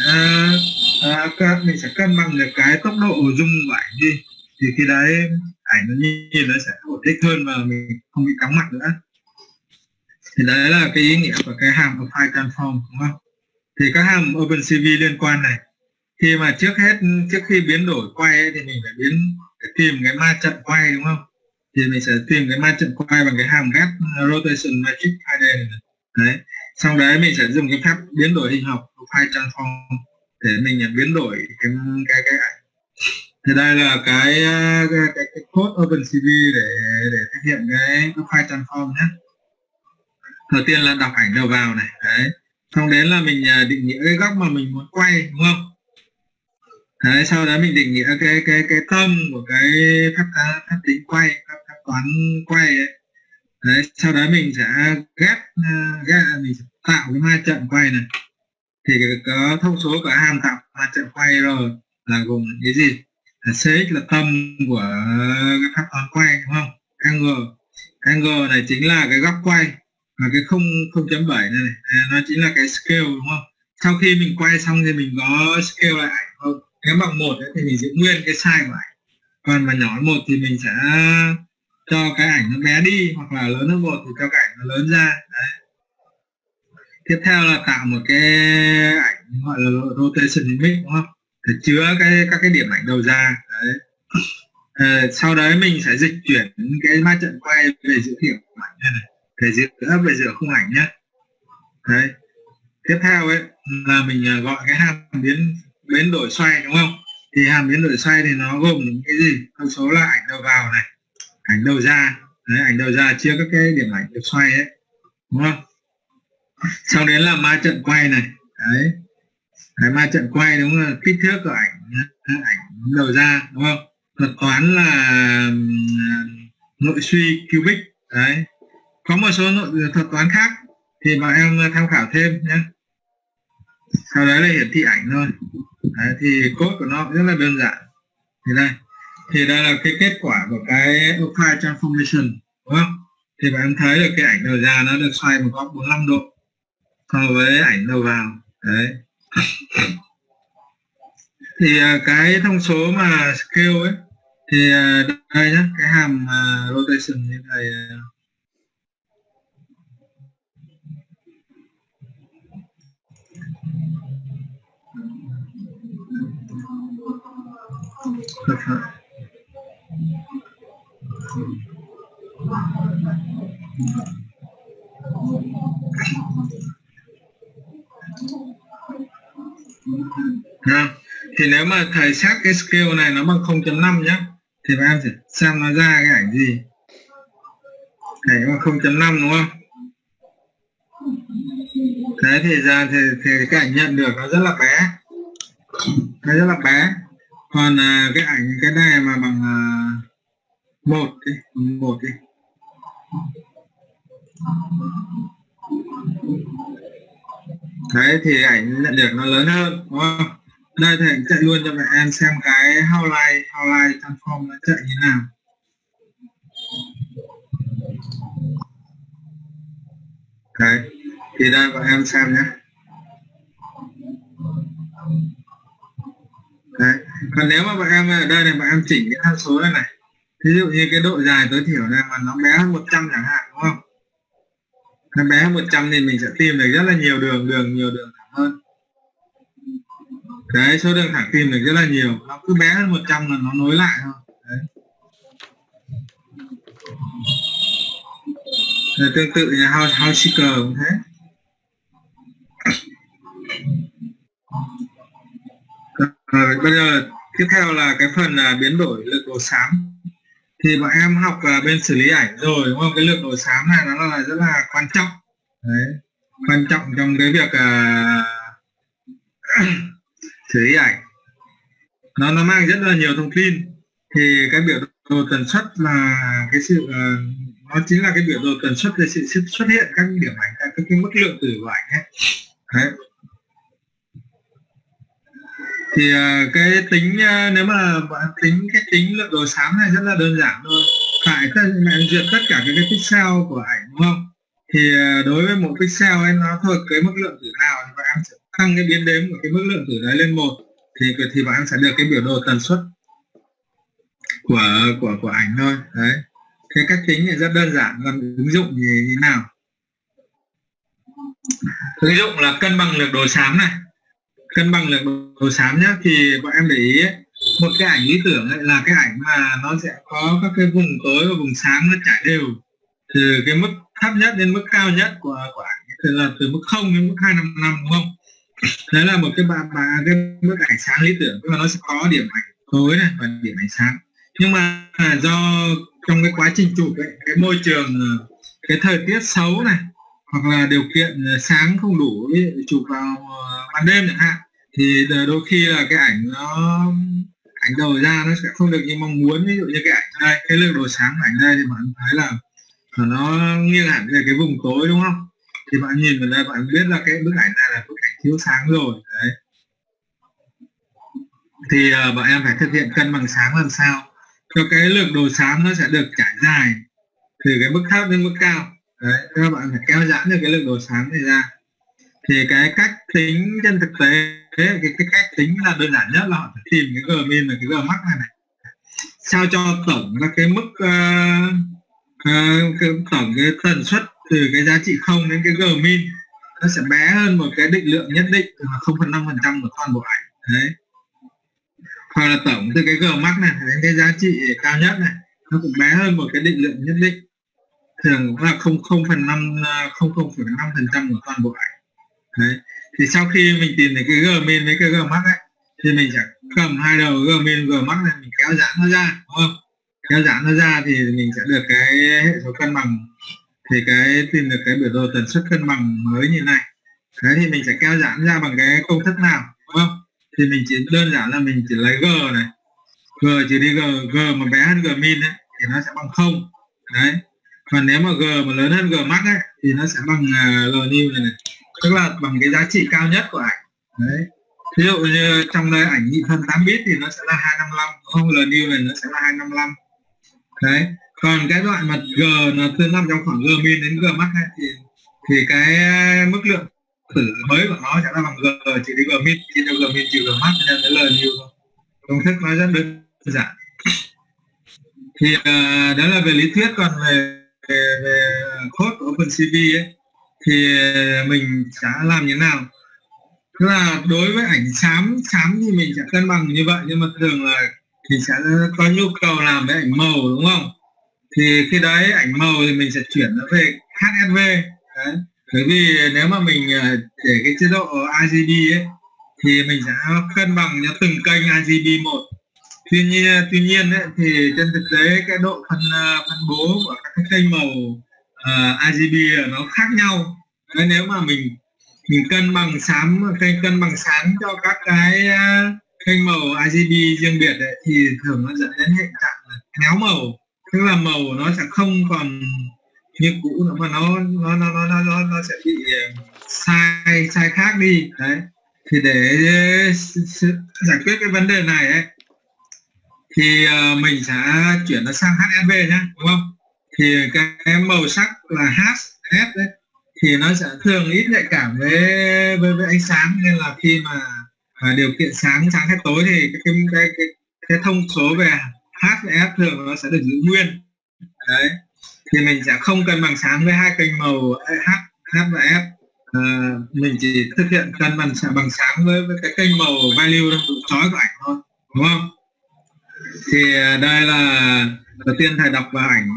Speaker 1: mình sẽ cân bằng được cái tốc độ rung của ảnh đi, thì khi đấy ảnh nó nhìn nó sẽ ổn định hơn và mình không bị chóng mặt nữa. Thì đấy là cái ý nghĩa của cái hàm Apply Transform, đúng không? Thì các hàm OpenCV liên quan này, khi mà trước khi biến đổi quay ấy, thì mình phải tìm cái ma trận quay, đúng không? Thì mình sẽ tìm cái ma trận quay bằng cái hàm Get Rotation Matrix 2D này. Đấy, sau đấy mình sẽ dùng cái phép biến đổi hình học Apply Transform để mình biến đổi cái ảnh. Thì đây là cái code OpenCV để thực hiện cái Apply Transform nhé. Đầu tiên là đọc ảnh đầu vào này, đấy. Xong đến là mình định nghĩa cái góc mà mình muốn quay, đúng không? Đấy, sau đó mình định nghĩa cái tâm của cái phép tính quay, phép toán quay ấy. Đấy, sau đó mình sẽ mình sẽ tạo cái ma trận quay này. Thì có thông số của hàm tạo ma trận quay rồi là gồm cái gì? Là CX là tâm của cái phép toán quay, đúng không? Angle này chính là cái góc quay, và cái 0.7 này, nó chính là cái scale, đúng không? Sau khi mình quay xong thì mình có scale lại ảnh không? Nếu bằng 1 thì mình giữ nguyên cái size của ảnh, còn mà nhỏ hơn 1 thì mình sẽ cho cái ảnh nó bé đi, hoặc là lớn hơn 1 thì cho cái ảnh nó lớn ra. Đấy. Tiếp theo là tạo một cái ảnh gọi là rotation limit, đúng không? Để chứa các cái điểm ảnh đầu ra. Đấy. Sau đấy mình sẽ dịch chuyển cái ma trận quay về giữa điểm ảnh này, về giữa khung ảnh nhé. Đấy. Tiếp theo ấy là mình gọi cái hàm biến đổi xoay, đúng không? Thì hàm biến đổi xoay thì nó gồm những cái gì? Thông số là ảnh đầu vào này, ảnh đầu ra. Đấy, ảnh đầu ra chia các cái điểm ảnh được xoay ấy, đúng không? Sau đến là ma trận quay này. Đấy. Cái ma trận quay đúng là kích thước của ảnh đầu ra, đúng không? Thuật toán là nội suy cubic. Đấy. Có một số thuật toán khác thì bọn em tham khảo thêm nhé. Sau đấy là hiển thị ảnh thôi. Đấy, thì code của nó rất là đơn giản. Thì đây là cái kết quả của cái Apply Transformation, đúng không? Thì bạn em thấy được cái ảnh đầu ra nó được xoay một góc 45 độ so với ảnh đầu vào. Đấy. Thì cái thông số mà scale ấy, thì đây nhá, cái hàm rotation như thầy thì nếu mà thầy xét cái scale này nó bằng 0.5 nhá, thì các em sẽ xem nó ra cái ảnh gì. Ảnh bằng 0.5 đúng không? Thế thì ra thì cái ảnh nhận được nó rất là bé, còn cái ảnh cái này mà bằng 1 đi. Đấy thì ảnh nhận được nó lớn hơn, đúng không? Đây thầy chạy luôn cho các em xem cái Howline transform nó chạy như nào. Đấy, thì đây bọn em xem nhé. Đấy, còn nếu mà bọn em ở đây này bọn em chỉnh cái tham số này, ví dụ như cái độ dài tối thiểu này mà nó bé hơn 100 chẳng hạn, đúng không? Nó bé hơn 100 thì mình sẽ tìm được rất là nhiều đường thẳng hơn. Đấy, số đường thẳng tìm được rất là nhiều, nó cứ bé hơn 100 là nó nối lại thôi. Đấy. Rồi tương tự như House Seeker cũng thế. Rồi bây giờ tiếp theo là cái phần biến đổi lượng độ xám. Thì bọn em học bên xử lý ảnh rồi, đúng không? Cái lượng độ xám này nó là rất là quan trọng. Đấy, quan trọng trong cái việc xử lý ảnh. Nó mang rất là nhiều thông tin. Thì cái biểu đồ tần suất là cái sự nó chính là cái biểu đồ tần suất về sự xuất hiện các điểm ảnh, các cái mức lượng tử của ảnh ấy. Đấy. Thì cái tính nếu mà bạn tính cái tính lượng đồ xám này rất là đơn giản thôi. Phải bạn duyệt tất cả các cái pixel của ảnh, đúng không? Thì đối với một pixel ấy nó thuộc cái mức lượng tử nào thì bạn sẽ tăng cái biến đếm của cái mức lượng tử đấy lên 1, thì bạn sẽ được cái biểu đồ tần suất của ảnh thôi. Đấy. Cái cách tính này rất đơn giản, còn ứng dụng thì như nào? Ứng dụng là cân bằng lượng đồ xám này. Cân bằng lượng đồ xám nhá, thì bọn em để ý ấy, một cái ảnh lý tưởng ấy là cái ảnh mà nó sẽ có các cái vùng tối và vùng sáng nó trải đều từ cái mức thấp nhất đến mức cao nhất của ảnh, là từ mức 0 đến mức 255, đúng không? Đấy là một cái cái bức ảnh sáng lý tưởng, tức là nó sẽ có điểm ảnh tối này và điểm ảnh sáng. Nhưng mà do trong cái quá trình chụp ấy, cái môi trường, cái thời tiết xấu này, hoặc là điều kiện sáng không đủ, ví dụ chụp vào ban đêm chẳng hạn, thì đôi khi là cái ảnh đầu ra nó sẽ không được như mong muốn. Ví dụ như cái ảnh đây, cái lượng đồ sáng của ảnh đây thì bạn thấy là nó nghiêng hẳn về cái vùng tối, đúng không? Thì bạn nhìn vào đây bạn biết là cái bức ảnh này là bức ảnh thiếu sáng rồi. Đấy. Thì bọn em phải thực hiện cân bằng sáng làm sao cho cái lượng đồ xám nó sẽ được trải dài từ cái mức thấp đến mức cao. Đấy, các bạn phải kéo giãn được cái lượng đồ xám này ra. Thì cái cách tính trên thực tế, cái cách tính là đơn giản nhất là họ phải tìm cái G-min và cái G-max này, sao cho tổng là cái mức cái tổng cái tần suất từ cái giá trị 0 đến cái G-min nó sẽ bé hơn một cái định lượng nhất định là 0,5% của toàn bộ ảnh. Đấy. Hoặc là tổng từ cái G-max này đến cái giá trị cao nhất này nó cũng bé hơn một cái định lượng nhất định, thường cũng là 0,5% của toàn bộ ảnh. Đấy. Thì sau khi mình tìm được cái G-min với cái G-max ấy, thì mình sẽ cầm hai đầu G-min G-max này mình kéo giãn nó ra, đúng không? Kéo giãn nó ra thì mình sẽ được cái hệ số cân bằng, thì tìm được cái biểu đồ tần suất cân bằng mới như này. Đấy, thì mình sẽ kéo giãn ra bằng cái công thức nào, đúng không? Thì mình chỉ đơn giản là mình chỉ lấy G này, G trừ đi G mà bé hơn G-min ấy thì nó sẽ bằng 0. Đấy. Còn nếu mà G mà lớn hơn G-max ấy thì nó sẽ bằng L-new này, tức là bằng cái giá trị cao nhất của ảnh. Đấy. Ví dụ như trong đây ảnh nhị phân 8 bit thì nó sẽ là 255, không, L-new này nó sẽ là 255. Đấy. Còn cái đoạn mà G nó tương nằm trong khoảng G-min đến G-max ấy, thì cái mức lượng tử mới của nó sẽ là bằng G trừ đi G-min, chia cho G-min trừ G-max nên là L-new thôi. Công thức nó rất đơn giản. Thì đó là về lý thuyết. Còn về code của OpenCV ấy thì mình sẽ làm như thế nào? Tức là đối với ảnh xám thì mình sẽ cân bằng như vậy, nhưng mà thường là thì sẽ có nhu cầu làm với ảnh màu, đúng không? Thì khi đấy ảnh màu thì mình sẽ chuyển nó về HSV. Đấy. Bởi vì nếu mà mình để cái chế độ RGB ấy thì mình sẽ cân bằng cho từng kênh RGB một. Tuy nhiên ấy, thì trên thực tế cái độ phân bố của các cái kênh màu RGB nó khác nhau. Đấy, nếu mà mình cân bằng cân bằng sáng cho các cái kênh màu RGB riêng biệt ấy, thì thường nó dẫn đến hiện trạng là méo màu, tức là màu nó sẽ không còn như cũ nữa mà nó sẽ bị sai khác đi. Đấy. Thì để giải quyết cái vấn đề này ấy thì mình sẽ chuyển nó sang HSV nhé, đúng không? Thì cái màu sắc là HS đấy thì nó sẽ thường ít nhạy cảm với ánh sáng, nên là khi mà điều kiện sáng hay tối thì cái thông số về H và F thường nó sẽ được giữ nguyên. Đấy. Thì mình sẽ không cân bằng sáng với hai kênh màu H và F. Mình chỉ thực hiện cân bằng sáng với cái kênh màu value độ chói của ảnh thôi, đúng không? Thì đây là đầu tiên thầy đọc vào ảnh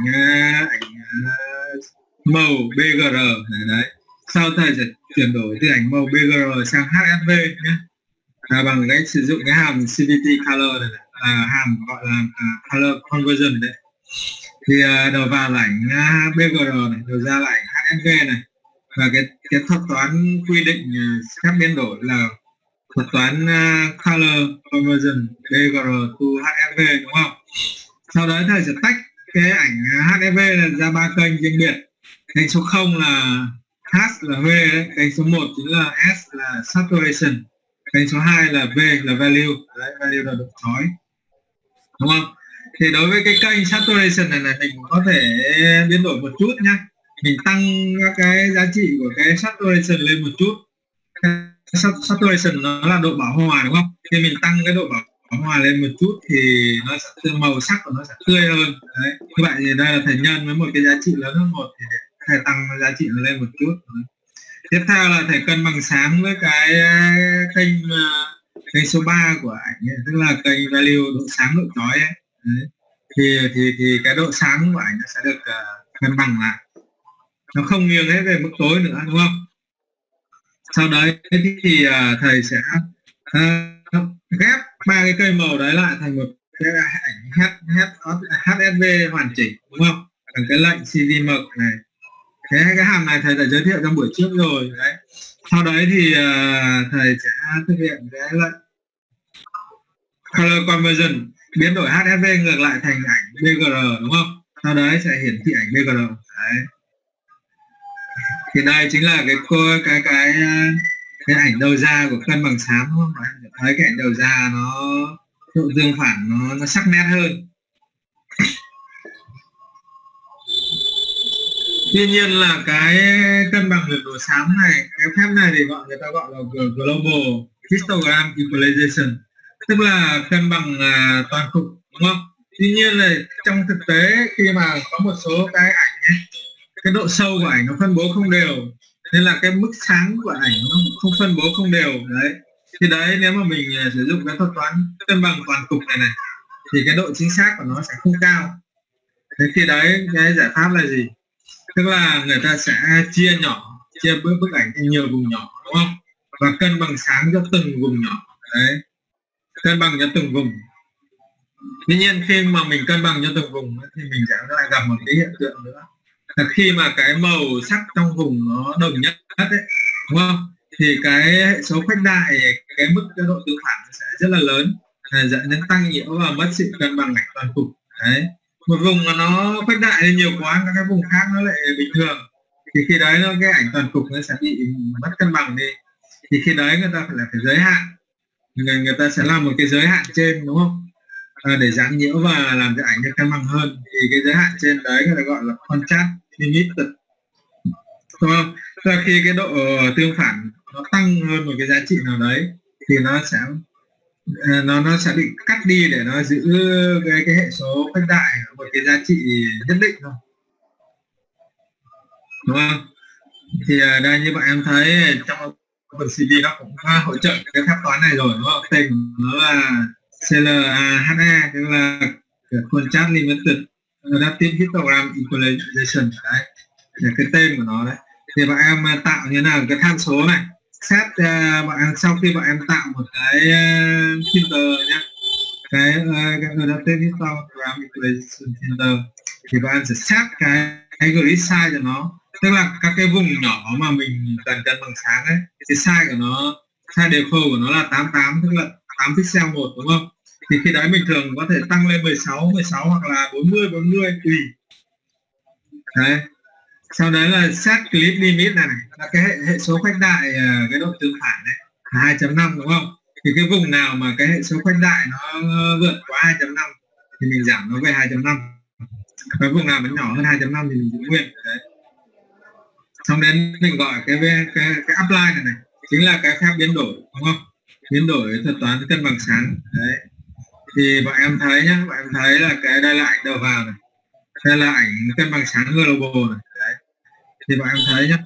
Speaker 1: màu BGR này. Đấy. Sau thầy sẽ chuyển đổi từ ảnh màu BGR sang HSV nhé, bằng cái sử dụng cái hàm CVT color này, hàm gọi là color conversion đấy. Thì đầu vào là ảnh BGR này, đầu ra là ảnh HSV này, và cái thuật toán quy định các biến đổi là thuật toán color conversion BGR to HSV, đúng không? Sau đó thầy sẽ tách cái ảnh HFV là ra 3 kênh riêng biệt. Kênh số 0 là H là V đấy, kênh số 1 chính là S là saturation, kênh số 2 là V là value đấy, value là độ chói, đúng không? Thì đối với cái kênh saturation này là mình có thể biến đổi một chút nhá, mình tăng các cái giá trị của cái saturation lên một chút. Saturation nó là độ bảo hòa, đúng không? Khi mình tăng cái độ bảo hòa lên một chút thì nó sẽ màu sắc của nó sẽ tươi hơn đấy. Như vậy thì đây là thầy nhân với một cái giá trị lớn hơn 1 thì thầy tăng giá trị nó lên một chút. Tiếp theo là thầy cân bằng sáng với cái kênh số 3 của ảnh ấy, tức là kênh value độ sáng độ chói ấy. Đấy. Thì cái độ sáng của ảnh nó sẽ được cân bằng lại, nó không nghiêng hết về mức tối nữa, đúng không? Sau đấy thì thầy sẽ ghép 3 cái cây màu đấy lại thành một cái ảnh HSV hoàn chỉnh, đúng không? Bằng cái lệnh CV mực này. Cái hàm này thầy đã giới thiệu trong buổi trước rồi đấy. Sau đấy thì thầy sẽ thực hiện cái lệnh color conversion, biến đổi HSV ngược lại thành ảnh BGR, đúng không? Sau đấy sẽ hiển thị ảnh BGR đấy. Thì đây chính là cái ảnh đầu ra của cân bằng xám, đúng không? Thấy cái ảnh đầu ra nó độ tương phản nó sắc nét hơn. Tuy nhiên là cái cân bằng được độ xám này, cái phép này thì người ta gọi là global histogram equalization, tức là cân bằng toàn cục, đúng không? Tuy nhiên là trong thực tế khi mà có một số cái ảnh ấy, cái độ sâu của ảnh nó phân bố không đều, nên là cái mức sáng của ảnh nó không phân bố không đều đấy. Thì đấy, nếu mà mình sử dụng cái thuật toán cân bằng toàn cục này thì cái độ chính xác của nó sẽ không cao. Thế thì đấy, cái giải pháp là gì? Tức là người ta sẽ chia bức ảnh thành nhiều vùng nhỏ, đúng không? Và cân bằng sáng cho từng vùng nhỏ đấy, cân bằng cho từng vùng. Tuy nhiên khi mà mình cân bằng cho từng vùng thì mình sẽ lại gặp một cái hiện tượng nữa là khi mà cái màu sắc trong vùng nó đồng nhất ấy, đúng không? Thì cái hệ số khuếch đại, cái mức cái độ tương phản sẽ rất là lớn, dẫn đến tăng nhiễu và mất sự cân bằng ảnh toàn cục đấy. Một vùng mà nó khuếch đại lên nhiều quá, các cái vùng khác nó lại bình thường, thì khi đấy cái ảnh toàn cục nó sẽ bị mất cân bằng đi. Thì khi đấy người ta phải giới hạn, người ta sẽ làm một cái giới hạn trên, đúng không? Để giảm nhiễu và làm cho ảnh được cân bằng hơn. Thì cái giới hạn trên đấy người ta gọi là contrast limit, đúng không? Tức là khi cái độ tương phản nó tăng hơn một cái giá trị nào đấy thì nó sẽ bị cắt đi để nó giữ cái hệ số khuếch đại ở một cái giá trị nhất định thôi, đúng không? Thì đây như bạn em thấy trong phần CV nó cũng hỗ trợ cái phép toán này rồi, đúng không? Tên của nó là CLAHE, tức là Contrast Limited Adaptive Histogram Equalization đấy, là cái tên của nó đấy. Thì bạn em tạo như nào cái tham số này, set bạn em sau khi bạn em tạo một cái filter nhé, cái Adaptive Histogram Equalization filter, thì bạn em sẽ set cái grid size cho nó, tức là các cái vùng nhỏ mà mình cần cân bằng sáng ấy, cái size của nó, size default của nó là 88, tức là 8 pixel một, đúng không? Thì khi đấy mình thường có thể tăng lên 16 hoặc là 40 tùy đấy. Sau đấy là set clip limit này là cái hệ số khuếch đại cái độ tương phản này là 2.5, đúng không? Thì cái vùng nào mà cái hệ số khuếch đại nó vượt quá 2.5 thì mình giảm nó về 2.5, cái vùng nào nó nhỏ hơn 2.5 thì mình giữ nguyên đấy. Xong đến mình gọi cái apply này chính là cái phép biến đổi, đúng không? Biến đổi thuật toán cân bằng sáng đấy. Thì bọn em thấy nhá, bọn em thấy là cái đây là ảnh đầu vào này, đây là ảnh cân bằng sáng global này đấy. Thì bọn em thấy nhá,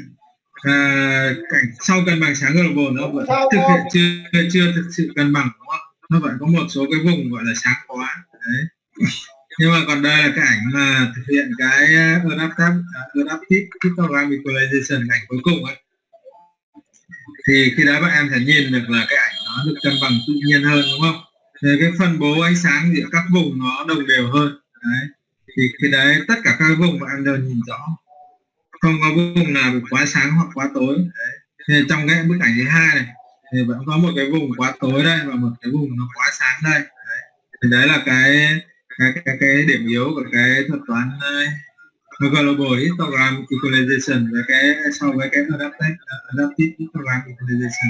Speaker 1: cảnh sau cân bằng sáng global nó vẫn thực hiện chưa thực sự cân bằng, đúng không? Nó vẫn có một số cái vùng gọi là sáng quá đấy. Nhưng mà còn đây là cái ảnh mà thực hiện cái adaptive histogram equalization, ảnh cuối cùng ấy, thì khi đó bạn em sẽ nhìn được là cái ảnh nó được cân bằng tự nhiên hơn, đúng không? Thì cái phân bố ánh sáng giữa các vùng nó đồng đều hơn đấy. Thì khi đấy tất cả các vùng bạn em đều nhìn rõ, không có vùng nào bị quá sáng hoặc quá tối đấy. Thì trong cái bức ảnh thứ hai này thì vẫn có một cái vùng quá tối đây và một cái vùng nó quá sáng đây đấy. Thì đấy là cái cái điểm yếu của cái thuật toán global histogram equalization với cái so với cái adaptive histogram equalization.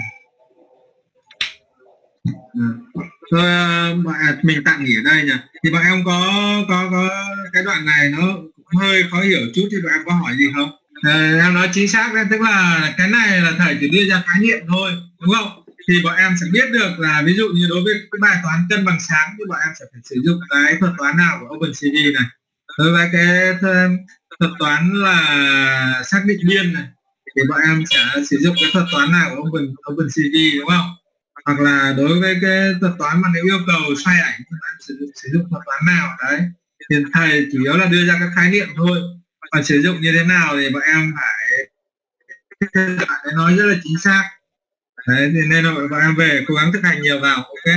Speaker 1: Thôi mình tạm nghỉ ở đây nhỉ. Thì bọn em có cái đoạn này nó cũng hơi khó hiểu chút, thì bọn em có hỏi gì không? Em nói chính xác đấy, tức là cái này là thầy chỉ đưa ra khái niệm thôi, đúng không? Thì bọn em sẽ biết được là ví dụ như đối với cái bài toán cân bằng sáng thì bọn em sẽ phải sử dụng cái thuật toán nào của OpenCV này. Đối với cái thuật toán là xác định biên này thì bọn em sẽ sử dụng cái thuật toán nào của OpenCV, đúng không? Hoặc là đối với cái thuật toán mà nếu yêu cầu xoay ảnh thì bạn sử dụng thuật toán nào đấy. Thì thầy chủ yếu là đưa ra các khái niệm thôi, và sử dụng như thế nào thì bọn em phải nói rất là chính xác. Đấy, thì nên là bọn em về cố gắng thực hành nhiều vào. Ok.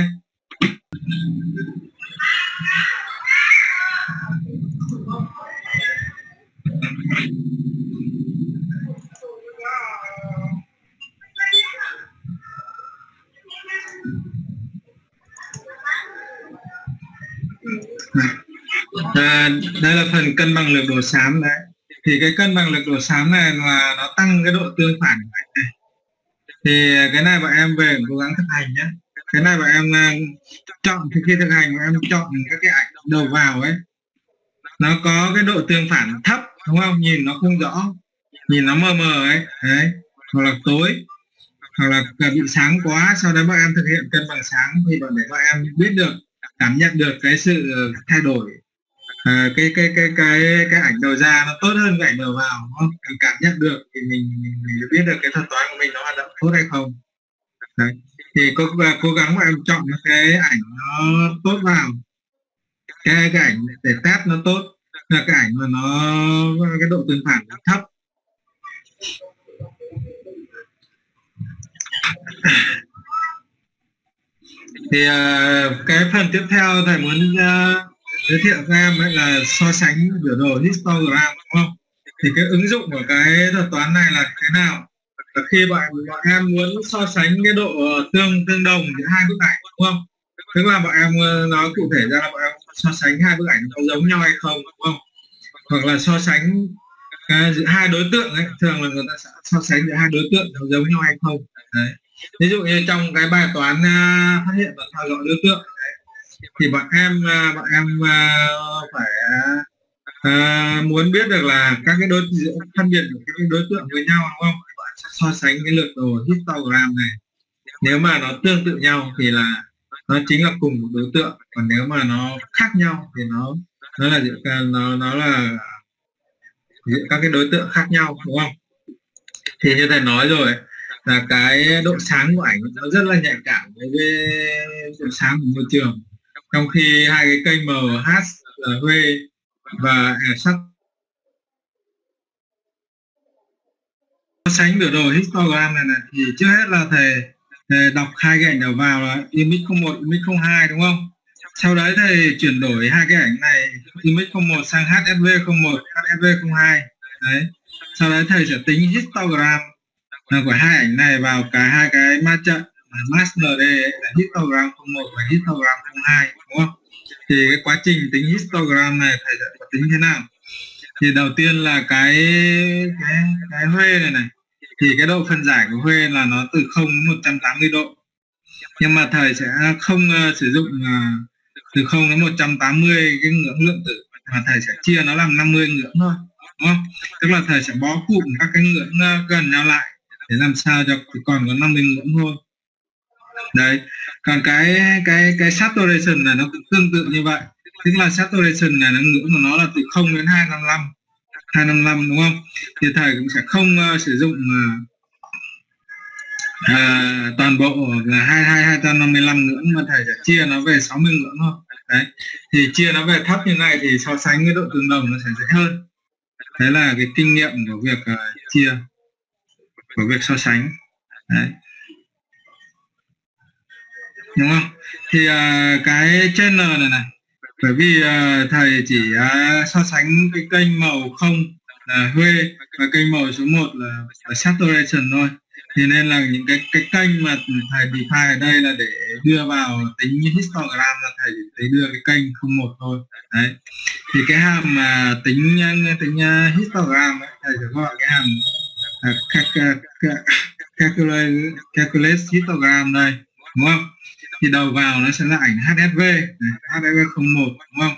Speaker 1: Đây là phần cân bằng lực độ xám đấy. Thì cái cân bằng lực độ xám này là nó tăng cái độ tương phản của ảnh này. Thì cái này bọn em về cố gắng thực hành nhé. Cái này bọn em chọn, thì khi thực hành bọn em chọn các cái ảnh đầu vào ấy, nó có cái độ tương phản thấp, đúng không? Nhìn nó không rõ, nhìn nó mờ mờ ấy, đấy, hoặc là tối, hoặc là bị sáng quá. Sau đó bọn em thực hiện cân bằng sáng thì để bọn em biết được, cảm nhận được cái sự thay đổi. Cái ảnh đầu ra nó tốt hơn cái ảnh đầu vào, đúng không? Mình cảm nhận được thì mình biết được cái thuật toán của mình nó hoạt động tốt hay không. Đấy. Thì cố gắng mà em chọn cái ảnh nó tốt vào, cái ảnh để test nó tốt, là cái ảnh mà nó cái độ tương phản nó thấp. Thì cái phần tiếp theo thầy muốn giới thiệu cho em ấy là so sánh biểu đồ histogram, đúng không? Thì cái ứng dụng của cái thuật toán này là thế nào? Là khi bọn em muốn so sánh cái độ tương đồng giữa hai bức ảnh, đúng không? Tức là bọn em nói cụ thể ra là bọn em so sánh hai bức ảnh có giống nhau hay không, đúng không? Hoặc là so sánh giữa hai đối tượng ấy, thường là người ta sẽ so sánh giữa hai đối tượng có giống nhau hay không. Đấy. Ví dụ như trong cái bài toán phát hiện và theo dõi đối tượng đấy, thì bọn em phải muốn biết được là các cái phân biệt của các đối tượng với nhau, đúng không? Bạn sẽ so sánh cái lược đồ histogram này, nếu mà nó tương tự nhau thì là nó chính là cùng một đối tượng, còn nếu mà nó khác nhau thì nó là các cái đối tượng khác nhau, đúng không? Thì như thầy nói rồi là cái độ sáng của ảnh nó rất là nhạy cảm với độ sáng của môi trường, trong khi hai cái kênh MH là Huê và sắc sánh biểu đồ histogram này thì trước hết là thầy đọc hai cái ảnh đầu vào là image 01, image 02, đúng không? Sau đấy thầy chuyển đổi hai cái ảnh này image 01 sang HSV 01, HSV 02. Đấy. Sau đấy thầy sẽ tính histogram của hai ảnh này vào hai cái ma trận mask ND là histogram 01 và histogram 02, đúng không? Thì cái quá trình tính histogram này thầy sẽ tính thế nào? Thì đầu tiên là cái Huê này thì cái độ phân giải của Huê là nó từ 0 đến 180 độ, nhưng mà thầy sẽ không sử dụng từ 0 đến 180 cái ngưỡng lượng tử, mà thầy sẽ chia nó làm 50 ngưỡng thôi, đúng không? Tức là thầy sẽ bó cụm các cái ngưỡng gần nhau lại để làm sao cho chỉ còn có 50 ngưỡng thôi. Đấy. Còn cái saturation này nó cũng tương tự như vậy, tức là saturation này ngưỡng của nó là từ 0 đến 255, đúng không? Thì thầy cũng sẽ không sử dụng toàn bộ là 255 ngưỡng, mà thầy sẽ chia nó về 60 ngưỡng thôi. Đấy. Thì chia nó về thấp như này thì so sánh cái độ tương đồng nó sẽ dễ hơn. Đấy là cái kinh nghiệm của việc chia, của việc so sánh. Đấy. Đúng không? Thì cái channel này bởi vì thầy chỉ so sánh cái kênh màu 0 là Huê và kênh màu số 1 là saturation thôi. Thì nên là những cái kênh mà thầy define ở đây là để đưa vào tính histogram, là thầy chỉ đưa cái kênh 01 thôi. Đấy. Thì cái hàm mà tính histogram ấy, thầy sẽ gọi cái hàm calculate histogram đây, đúng không? Thì đầu vào nó sẽ là ảnh HSV, HSV 01, đúng không?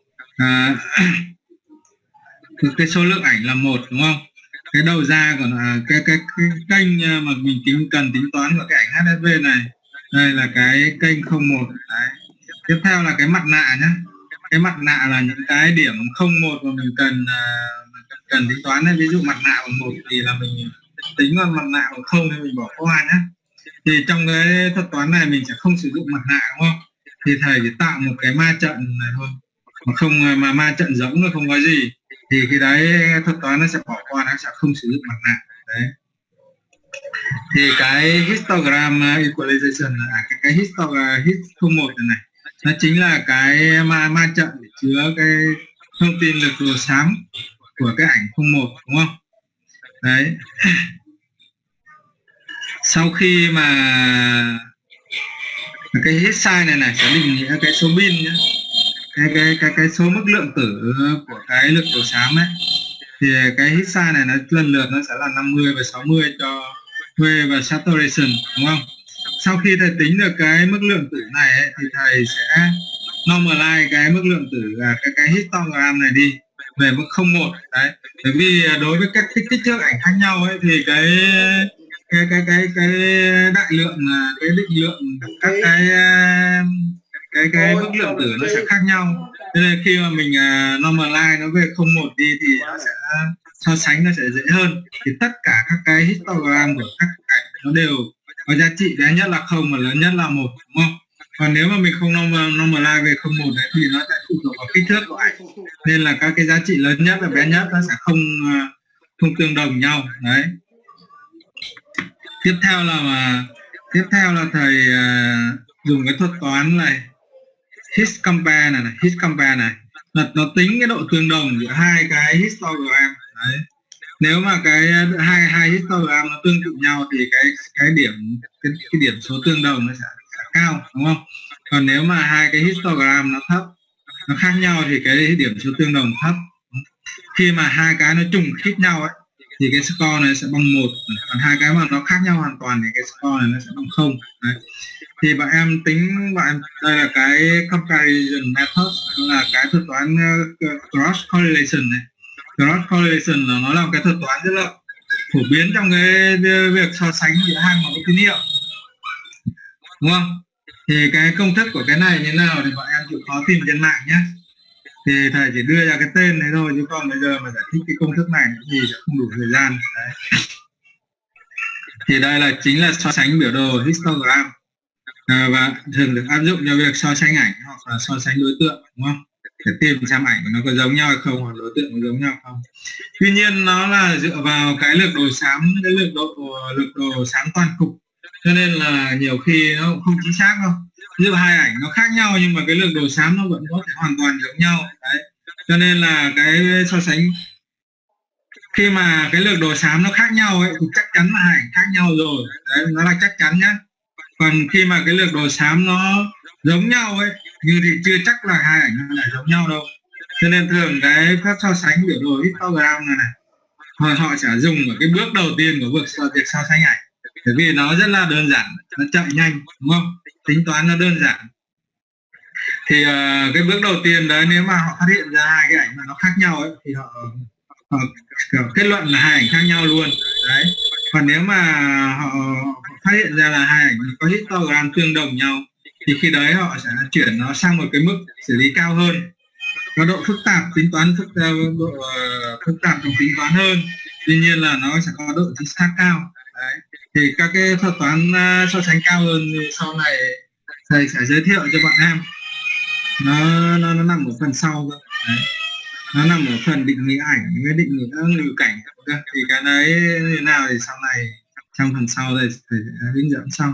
Speaker 1: Cái số lượng ảnh là 1, đúng không? Cái đầu ra của cái kênh mà mình cần tính toán của cái ảnh HSV này, đây là cái kênh 01. Đấy. Tiếp theo là cái mặt nạ nhé. Cái mặt nạ là những cái điểm 01 mà mình cần tính toán này. Ví dụ mặt nạ bằng 1 thì là mình tính, còn mặt nạ bằng 0 thì mình bỏ qua nhé. Thì trong cái thuật toán này mình sẽ không sử dụng mặt nạ, đúng không? Thì thầy chỉ tạo một cái ma trận này thôi, mà không mà ma trận giống nó không có gì, thì khi đấy thuật toán nó sẽ bỏ qua, nó sẽ không sử dụng mặt nạ. Đấy. Thì cái histogram equalization là cái histogram hist 01 này, nó chính là cái ma trận để chứa cái thông tin lực độ xám của cái ảnh 01, đúng không? Đấy. Sau khi mà cái hit size này sẽ định nghĩa cái số pin nhé, cái số mức lượng tử của cái lực độ xám ấy, thì cái hit size này nó lần lượt nó sẽ là 50 và 60 cho Wave và saturation, đúng không? Sau khi thầy tính được cái mức lượng tử này ấy, thì thầy sẽ normalize cái mức lượng tử là cái histogram này đi về mức 01. Đấy. Bởi vì đối với các kích thước ảnh khác nhau ấy, thì cái đại lượng, cái định lượng các cái mức lượng tử nó sẽ khác nhau. Cho nên khi mà mình normalize nó về 01 đi thì nó sẽ so sánh nó sẽ dễ hơn. Thì tất cả các cái histogram của các ảnh nó đều có giá trị bé nhất là 0 và lớn nhất là 1, đúng không? Còn nếu mà mình không normalize về 01 đấy thì nó sẽ phụ thuộc vào kích thước của ảnh, nên là các cái giá trị lớn nhất và bé nhất nó sẽ không tương đồng nhau. Đấy. Tiếp theo là thầy dùng cái thuật toán này hit compare này là nó tính cái độ tương đồng giữa hai cái histogram. Đấy. Nếu mà cái hai histogram nó tương tự nhau thì cái điểm số tương đồng nó sẽ cao, đúng không? Còn nếu mà hai cái histogram nó thấp, nó khác nhau thì cái điểm số tương đồng thấp. Khi mà hai cái nó trùng khít nhau ấy thì cái score này sẽ bằng 1, còn hai cái mà nó khác nhau hoàn toàn thì cái score này nó sẽ bằng 0. Đấy. Thì bọn em tính, đây là cái comparison method, là cái thuật toán cross correlation này. Cross correlation là nó là một cái thuật toán rất là phổ biến trong cái việc so sánh giữa hai mẫu tín hiệu, đúng không? Thì cái công thức của cái này như thế nào thì bọn em chịu khó tìm trên mạng nhé. Thì thầy chỉ đưa ra cái tên này thôi, chứ còn bây giờ mà giải thích cái công thức này thì sẽ không đủ thời gian. Đấy. Thì đây là chính là so sánh biểu đồ histogram, và thường được áp dụng cho việc so sánh ảnh hoặc là so sánh đối tượng, đúng không? Để tìm xem ảnh nó có giống nhau hay không, hoặc đối tượng có giống nhau không. Tuy nhiên nó là dựa vào cái lực độ xám, cái lực độ xám toàn cục, cho nên là nhiều khi nó cũng không chính xác đâu. Ví dụ hai ảnh nó khác nhau nhưng mà cái lực độ xám nó vẫn có thể hoàn toàn giống nhau. Đấy. Cho nên là cái so sánh khi mà cái lực độ xám nó khác nhau ấy thì chắc chắn là hai ảnh khác nhau rồi. Đấy, nó là chắc chắn nhá. Còn khi mà cái lực độ xám nó giống nhau ấy như thì chưa chắc là hai ảnh nó lại giống nhau đâu. Cho nên thường cái phép so sánh biểu đồ histogram này họ sẽ dùng ở cái bước đầu tiên của việc so sánh ảnh, bởi vì nó rất là đơn giản, nó chạy nhanh, đúng không? Tính toán nó đơn giản. Thì cái bước đầu tiên đấy, nếu mà họ phát hiện ra hai cái ảnh mà nó khác nhau ấy thì họ kết luận là hai ảnh khác nhau luôn. Đấy. Còn nếu mà họ phát hiện ra là hai ảnh có histogram tương đồng nhau thì khi đấy họ sẽ chuyển nó sang một cái mức xử lý cao hơn, có độ phức tạp, tính toán phức tạp trong tính toán hơn, tuy nhiên là nó sẽ có độ chính xác cao. Đấy. Thì các cái thuật toán so sánh cao hơn thì sau này thầy sẽ giới thiệu cho bọn em, nó nằm ở phần sau cơ. Đấy. Nó nằm ở phần định nghĩa ảnh với định nghĩa ngữ cảnh cơ. Thì cái đấy như thế nào thì sau này trong phần sau thầy sẽ hướng dẫn xong.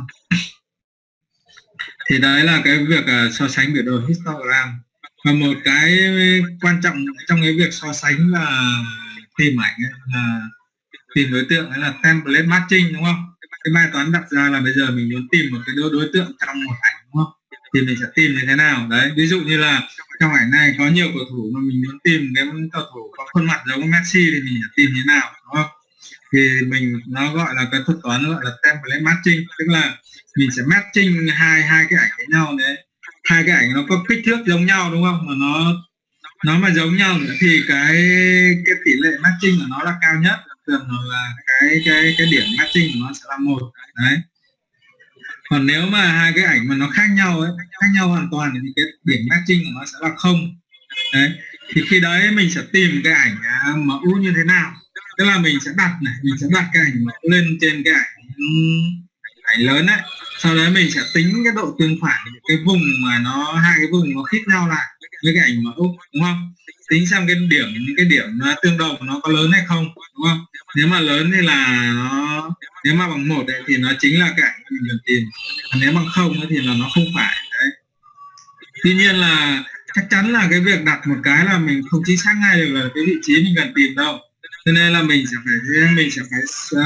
Speaker 1: Thì đấy là cái việc so sánh biểu đồ histogram. Và một cái quan trọng trong cái việc so sánh và tìm ảnh ấy, là tìm đối tượng ấy là template matching, đúng không? cái bài toán đặt ra là bây giờ mình muốn tìm một cái đối tượng trong một ảnh, đúng không? Thì mình sẽ tìm như thế nào đấy. Ví dụ như là trong ảnh này có nhiều cầu thủ mà mình muốn tìm cái cầu thủ có khuôn mặt giống Messi thì mình sẽ tìm như thế nào, đúng không? Thì nó gọi là cái thuật toán gọi là template matching, tức là mình sẽ matching hai cái ảnh với nhau đấy. Hai cái ảnh nó có kích thước giống nhau, đúng không? Mà nó mà giống nhau nữa thì cái tỷ lệ matching của nó là cao nhất, thường là cái điểm matching của nó sẽ là 1 đấy. Còn nếu mà hai cái ảnh mà nó khác nhau ấy, khác nhau hoàn toàn thì cái điểm matching của nó sẽ là 0 đấy. Thì khi đấy mình sẽ tìm cái ảnh MU như thế nào, tức là mình sẽ đặt cái ảnh MU lên trên cái ảnh lớn đấy. Sau đó mình sẽ tính cái độ tương phản cái vùng mà hai cái vùng nó khít nhau lại với cái ảnh MU, đúng không? Tính xem cái điểm tương đồng nó có lớn hay không, đúng không? Nếu mà lớn thì là nếu mà bằng 1 thì nó chính là cái ảnh mình cần tìm. Nếu bằng 0 thì là nó không phải đấy. Tuy nhiên là chắc chắn là cái việc đặt một cái là mình không chính xác ngay được là cái vị trí mình cần tìm đâu, cho nên là mình sẽ phải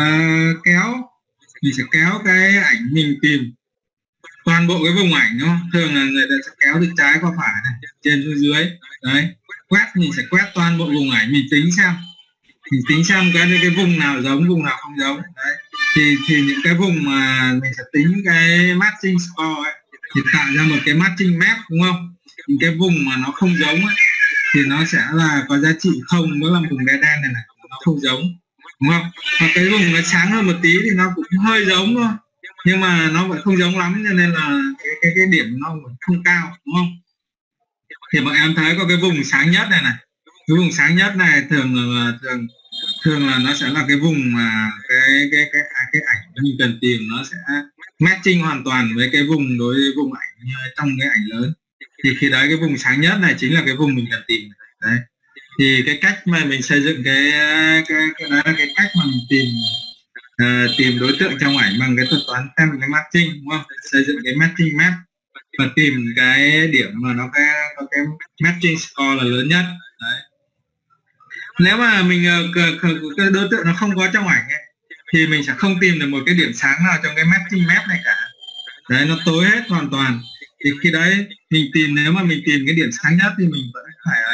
Speaker 1: kéo cái ảnh mình tìm toàn bộ cái vùng ảnh, đúng không? Thường là người ta sẽ kéo từ trái qua phải này, trên xuống dưới đấy. Mình sẽ quét toàn bộ vùng ảnh, mình tính xem cái vùng nào giống, vùng nào không giống đấy. Thì những cái vùng mà mình sẽ tính cái matching score ấy, thì tạo ra một cái matching map, đúng không? Những cái vùng mà nó không giống ấy, thì nó sẽ là có giá trị 0, đó là vùng đen đen này nó không giống, đúng không? Hoặc cái vùng nó sáng hơn một tí thì nó cũng hơi giống thôi, nhưng mà nó vẫn không giống lắm, cho nên là cái điểm nó vẫn không cao, đúng không? Thì bọn em thấy có cái vùng sáng nhất này, cái vùng sáng nhất này thường là nó sẽ là cái vùng mà cái ảnh mình cần tìm nó sẽ matching hoàn toàn với cái vùng vùng ảnh trong cái ảnh lớn. Thì khi đấy cái vùng sáng nhất này chính là cái vùng mình cần tìm đấy. Thì cái cách mà mình xây dựng cái đó là cái cách mà mình tìm đối tượng trong ảnh bằng cái thuật toán template matching, đúng không? Xây dựng cái matching map và tìm cái điểm mà nó có cái matching score là lớn nhất đấy. Nếu mà mình cái đối tượng nó không có trong ảnh ấy, thì mình sẽ không tìm được một cái điểm sáng nào trong cái matching map này cả đấy, nó tối hết hoàn toàn. Thì khi đấy nếu mà mình tìm cái điểm sáng nhất thì mình vẫn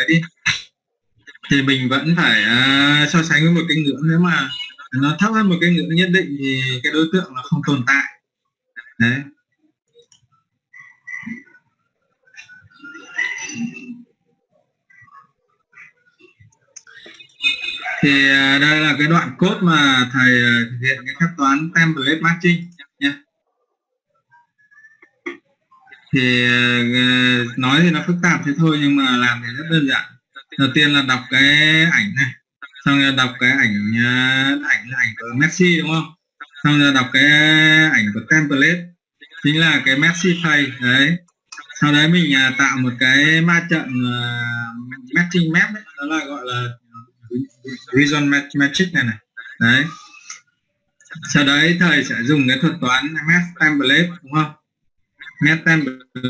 Speaker 1: phải so sánh với một cái ngưỡng, nếu mà nó thấp hơn một cái ngưỡng nhất định thì cái đối tượng nó không tồn tại đấy. Thì đây là cái đoạn code mà thầy thực hiện cái phép toán template matching nhé. Thì nói thì nó phức tạp thế thôi, nhưng mà làm thì rất đơn giản. Đầu tiên là đọc cái ảnh này, xong rồi đọc cái ảnh của Messi, đúng không? Xong rồi đọc cái ảnh của template, chính là cái Messi play đấy. Sau đấy mình tạo một cái ma trận matching map ấy, đó là gọi là region matrix này đấy. Sau đấy thầy sẽ dùng cái thuật toán match template, đúng không? Match template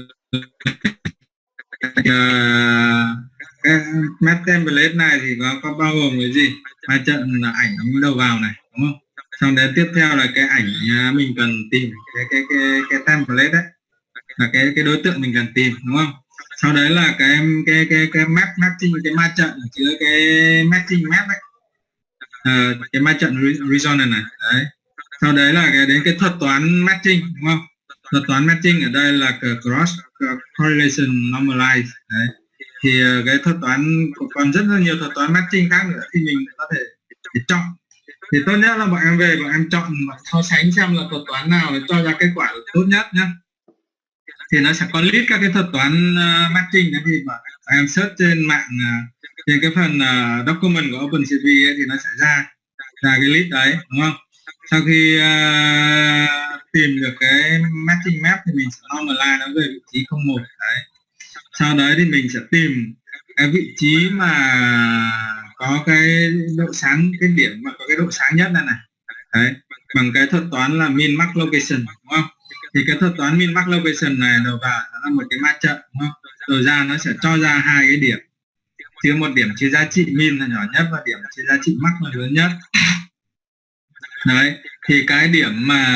Speaker 1: cái match template này thì có bao gồm cái gì? Ma trận là ảnh đầu vào này, đúng không? Xong đến tiếp theo là cái ảnh mình cần tìm, cái template đấy là cái đối tượng mình cần tìm, đúng không? Sau đấy là cái map matching, cái ma trận ở giữa cái matching map ấy, cái ma trận region này đấy. Sau đấy là đến cái thuật toán matching, đúng không? Thuật toán matching ở đây là cross correlation normalize đấy. Thì cái thuật toán còn rất là nhiều thuật toán matching khác nữa thì mình có thể chọn. Thì tốt nhất là bọn em chọn và so sánh xem là thuật toán nào để cho ra kết quả tốt nhất nhé. Thì nó sẽ có list các cái thuật toán matching đấy, thì bọn em search trên mạng, trên cái phần document của OpenCV ấy, thì nó sẽ ra cái list đấy, đúng không? Sau khi tìm được cái matching map thì mình sẽ normalize nó về vị trí 01 đấy. Sau đấy thì mình sẽ tìm cái vị trí mà có cái độ sáng, cái điểm mà có cái độ sáng nhất này đấy, bằng cái thuật toán là min max location, đúng không? Thì cái thuật toán min max location này đầu vào nó là một cái ma trận, đúng không? Rồi ra nó sẽ cho ra hai cái điểm, chứa một điểm chia giá trị min là nhỏ nhất và điểm chia giá trị max là lớn nhất đấy. thì cái điểm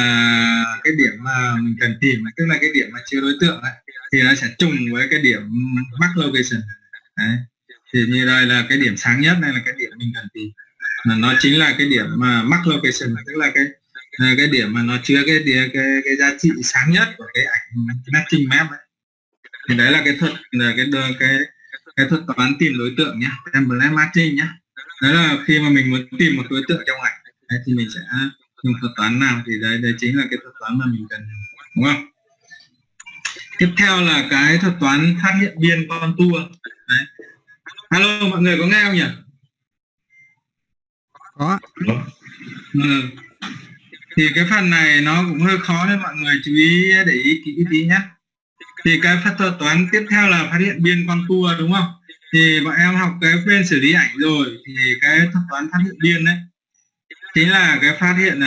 Speaker 1: mà mình cần tìm, tức là cái điểm mà chứa đối tượng ấy, thì nó sẽ trùng với cái điểm mark location. Đấy. Thì như đây là cái điểm sáng nhất, này là cái điểm mình cần tìm, nó chính là cái điểm mà mark location, tức là cái điểm mà nó chứa cái giá trị sáng nhất của cái ảnh matching map ấy. Thì đấy là cái thuật cái thuật toán tìm đối tượng nhé, template matching nhé. Đấy là khi mà mình muốn tìm một đối tượng trong ảnh đấy, thì mình sẽ dùng thuật toán nào, thì đấy chính là cái thuật toán mà mình cần, đúng không? Tiếp theo là cái thuật toán phát hiện biên contour. Đấy. Hello, mọi người có nghe không nhỉ?
Speaker 2: Có.
Speaker 1: Thì cái phần này nó cũng hơi khó nên mọi người chú ý để ý kỹ tí nhé. Thì cái thuật toán tiếp theo là phát hiện biên contour, đúng không? Thì bọn em học cái bên xử lý ảnh rồi, thì cái thuật toán phát hiện biên đấy chính là cái phát hiện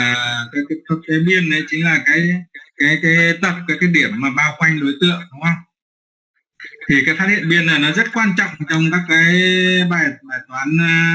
Speaker 1: cái biên đấy chính là cái tập cái điểm mà bao quanh đối tượng, đúng không? Thì cái phát hiện biên này nó rất quan trọng trong các cái bài toán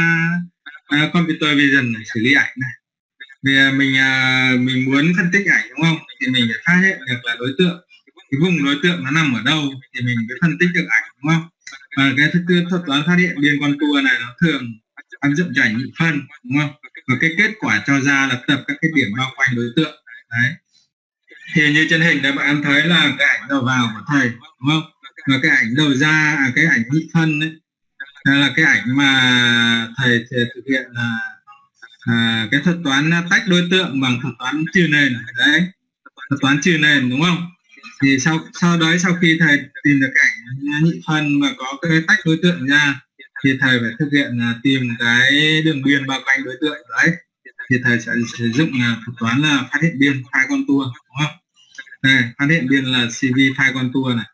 Speaker 1: computer vision này, xử lý ảnh này. Vì mình muốn phân tích ảnh, đúng không? Thì mình phải phát hiện được là đối tượng, cái vùng đối tượng nó nằm ở đâu thì mình mới phân tích được ảnh, đúng không? Và cái thuật toán phát hiện biên contour này nó thường áp dụng cho ảnh nhị phân, đúng không? Và cái kết quả cho ra là tập các cái điểm bao quanh đối tượng. Đấy. Thì như trên hình đấy bạn em thấy là cái ảnh đầu vào của thầy, đúng không? Và cái ảnh đầu ra, cái ảnh nhị phân đấy là cái ảnh mà thầy thực hiện là cái thuật toán tách đối tượng bằng thuật toán trừ nền. Đấy, thuật toán trừ nền, đúng không? Thì sau khi thầy tìm được cái ảnh nhị phân và có cái tách đối tượng ra, thì thầy phải thực hiện tìm cái đường biên bao quanh đối tượng. Đấy, thì thầy sẽ sử dụng thuật toán là phát hiện biên phi contour, đúng không? Đây, phát hiện biên là CV phi contour này.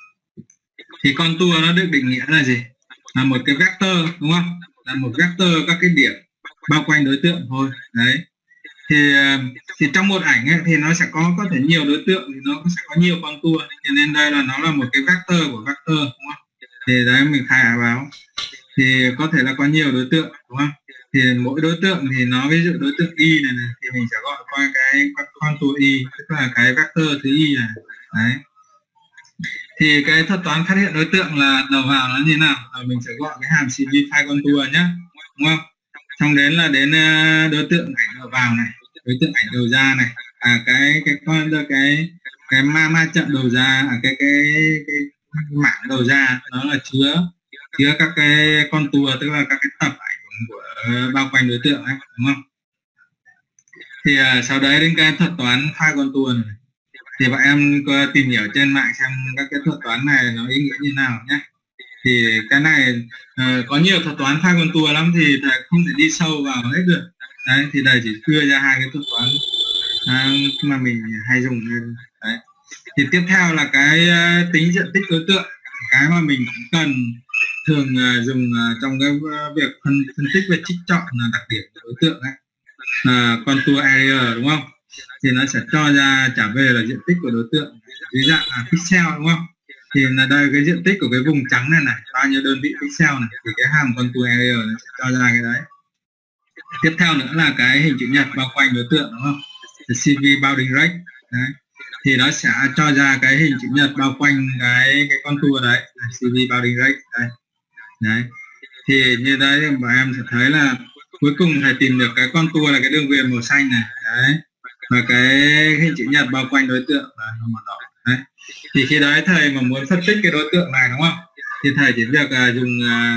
Speaker 1: Thì contour nó được định nghĩa là gì? Là một cái vector, đúng không? Là một vector các cái điểm bao quanh đối tượng thôi. Đấy. Thì trong một ảnh ấy, thì nó sẽ có thể nhiều đối tượng, thì nó sẽ có nhiều contour, cho nên đây là nó là một cái vector của vector, đúng không? Thì đấy mình khai báo thì có thể là có nhiều đối tượng, đúng không? Thì mỗi đối tượng thì nó, ví dụ đối tượng y này thì mình sẽ gọi qua cái contour y, tức là cái vector thứ y này. Đấy. Thì cái thuật toán phát hiện đối tượng là đầu vào nó như nào, mình sẽ gọi cái hàm CV phi contour nhé, đúng không? Xong đến đối tượng ảnh đầu vào này, đối tượng ảnh đầu ra này, cái ma trận đầu ra, cái mảng đầu ra nó là chứa các cái contour, tức là các cái tập ảnh của bao quanh đối tượng ấy, đúng không? Thì sau đấy đến cái thuật toán phi contour này, thì bọn em tìm hiểu trên mạng xem các cái thuật toán này nó ý nghĩa như nào nhé. Thì cái này có nhiều thuật toán phi contour lắm, thì thầy không thể đi sâu vào hết được. Đấy, thì thầy chỉ đưa ra hai cái thuật toán mà mình hay dùng. Đấy. Thì tiếp theo là cái tính diện tích đối tượng, cái mà mình cũng cần thường dùng trong cái việc phân tích và trích chọn là đặc điểm của đối tượng ấy, contour area, đúng không? Thì nó sẽ cho ra trả về là diện tích của đối tượng dưới dạng là pixel, đúng không? Thì là đây cái diện tích của cái vùng trắng này bao nhiêu đơn vị pixel này, thì cái hàm contour area nó sẽ cho ra cái đấy. Tiếp theo nữa là cái hình chữ nhật bao quanh đối tượng, đúng không? The CV bounding rate. Đấy. Thì nó sẽ cho ra cái hình chữ nhật bao quanh cái contour đấy, CV bounding rate. Đây. Đấy. Thì như đấy bọn em sẽ thấy là cuối cùng thầy tìm được cái contour là cái đường viền màu xanh này. Đấy. Và cái hình chữ nhật bao quanh đối tượng là màu đỏ. Đấy. Thì khi đấy thầy mà muốn phân tích cái đối tượng này, đúng không? Thì thầy chỉ việc dùng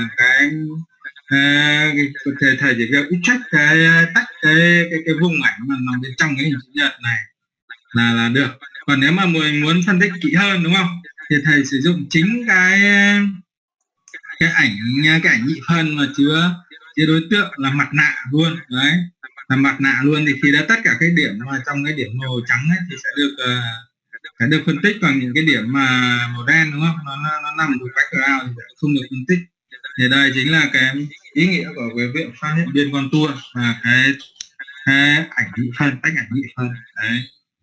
Speaker 1: thầy chỉ việc check tách cái vùng ảnh mà nằm bên trong cái hình chữ nhật này là được. Còn nếu mà mình muốn phân tích kỹ hơn, đúng không? Thì thầy sử dụng chính cái ảnh nhị phân mà chứa đối tượng là mặt nạ luôn. Đấy, là mặt nạ luôn. Thì khi đó tất cả cái điểm mà trong cái điểm màu trắng ấy thì sẽ được phân tích, còn những cái điểm mà màu đen, đúng không, nó nằm thuộc background thì sẽ không được phân tích. Thì đây chính là cái ý nghĩa của cái việc phát hiện biên contour và cái ảnh nhị phân, tách ảnh nhị phân. Đấy.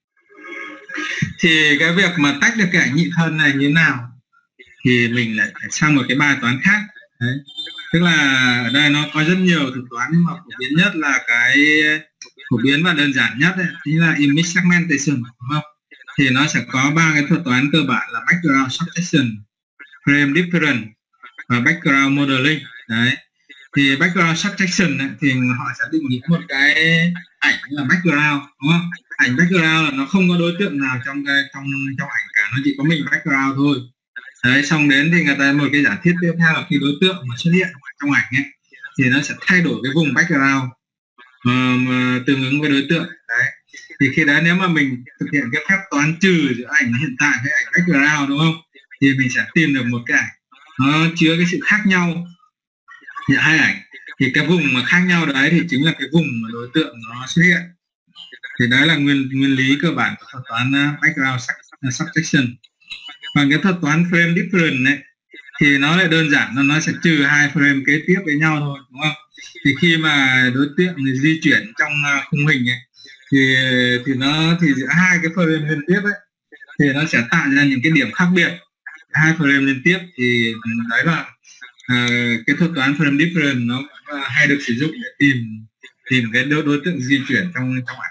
Speaker 1: Thì cái việc mà tách được cái ảnh nhị phân này như nào thì mình lại phải sang một cái bài toán khác. Đấy. Tức là ở đây nó có rất nhiều thuật toán, nhưng mà phổ biến nhất là cái phổ biến và đơn giản nhất ấy, chính là image segmentation, đúng không? Thì nó sẽ có 3 cái thuật toán cơ bản là background subtraction, frame difference và background modeling. Đấy, thì background subtraction ấy, thì họ sẽ định nghĩa một cái ảnh là background, đúng không? Ảnh background là nó không có đối tượng nào trong ảnh cả, nó chỉ có mình background thôi. Đấy, xong đến thì người ta một cái giả thiết tiếp theo là khi đối tượng mà xuất hiện trong ảnh ấy thì nó sẽ thay đổi cái vùng background mà tương ứng với đối tượng. Đấy, thì khi đấy nếu mà mình thực hiện cái phép toán trừ giữa ảnh hiện tại với ảnh background, đúng không, thì mình sẽ tìm được một cái ảnh nó chứa cái sự khác nhau giữa hai ảnh. Thì cái vùng mà khác nhau đấy thì chính là cái vùng mà đối tượng nó xuất hiện. Thì đấy là nguyên lý cơ bản của thuật toán background subtraction. Còn cái thuật toán frame difference ấy thì nó lại đơn giản, nó sẽ trừ hai frame kế tiếp với nhau thôi, đúng không? Thì khi mà đối tượng di chuyển trong khung hình ấy thì giữa hai cái frame liên tiếp ấy thì nó sẽ tạo ra những cái điểm khác biệt hai frame liên tiếp. Thì đấy là cái thuật toán frame difference nó hay được sử dụng để tìm cái đối tượng di chuyển trong ảnh.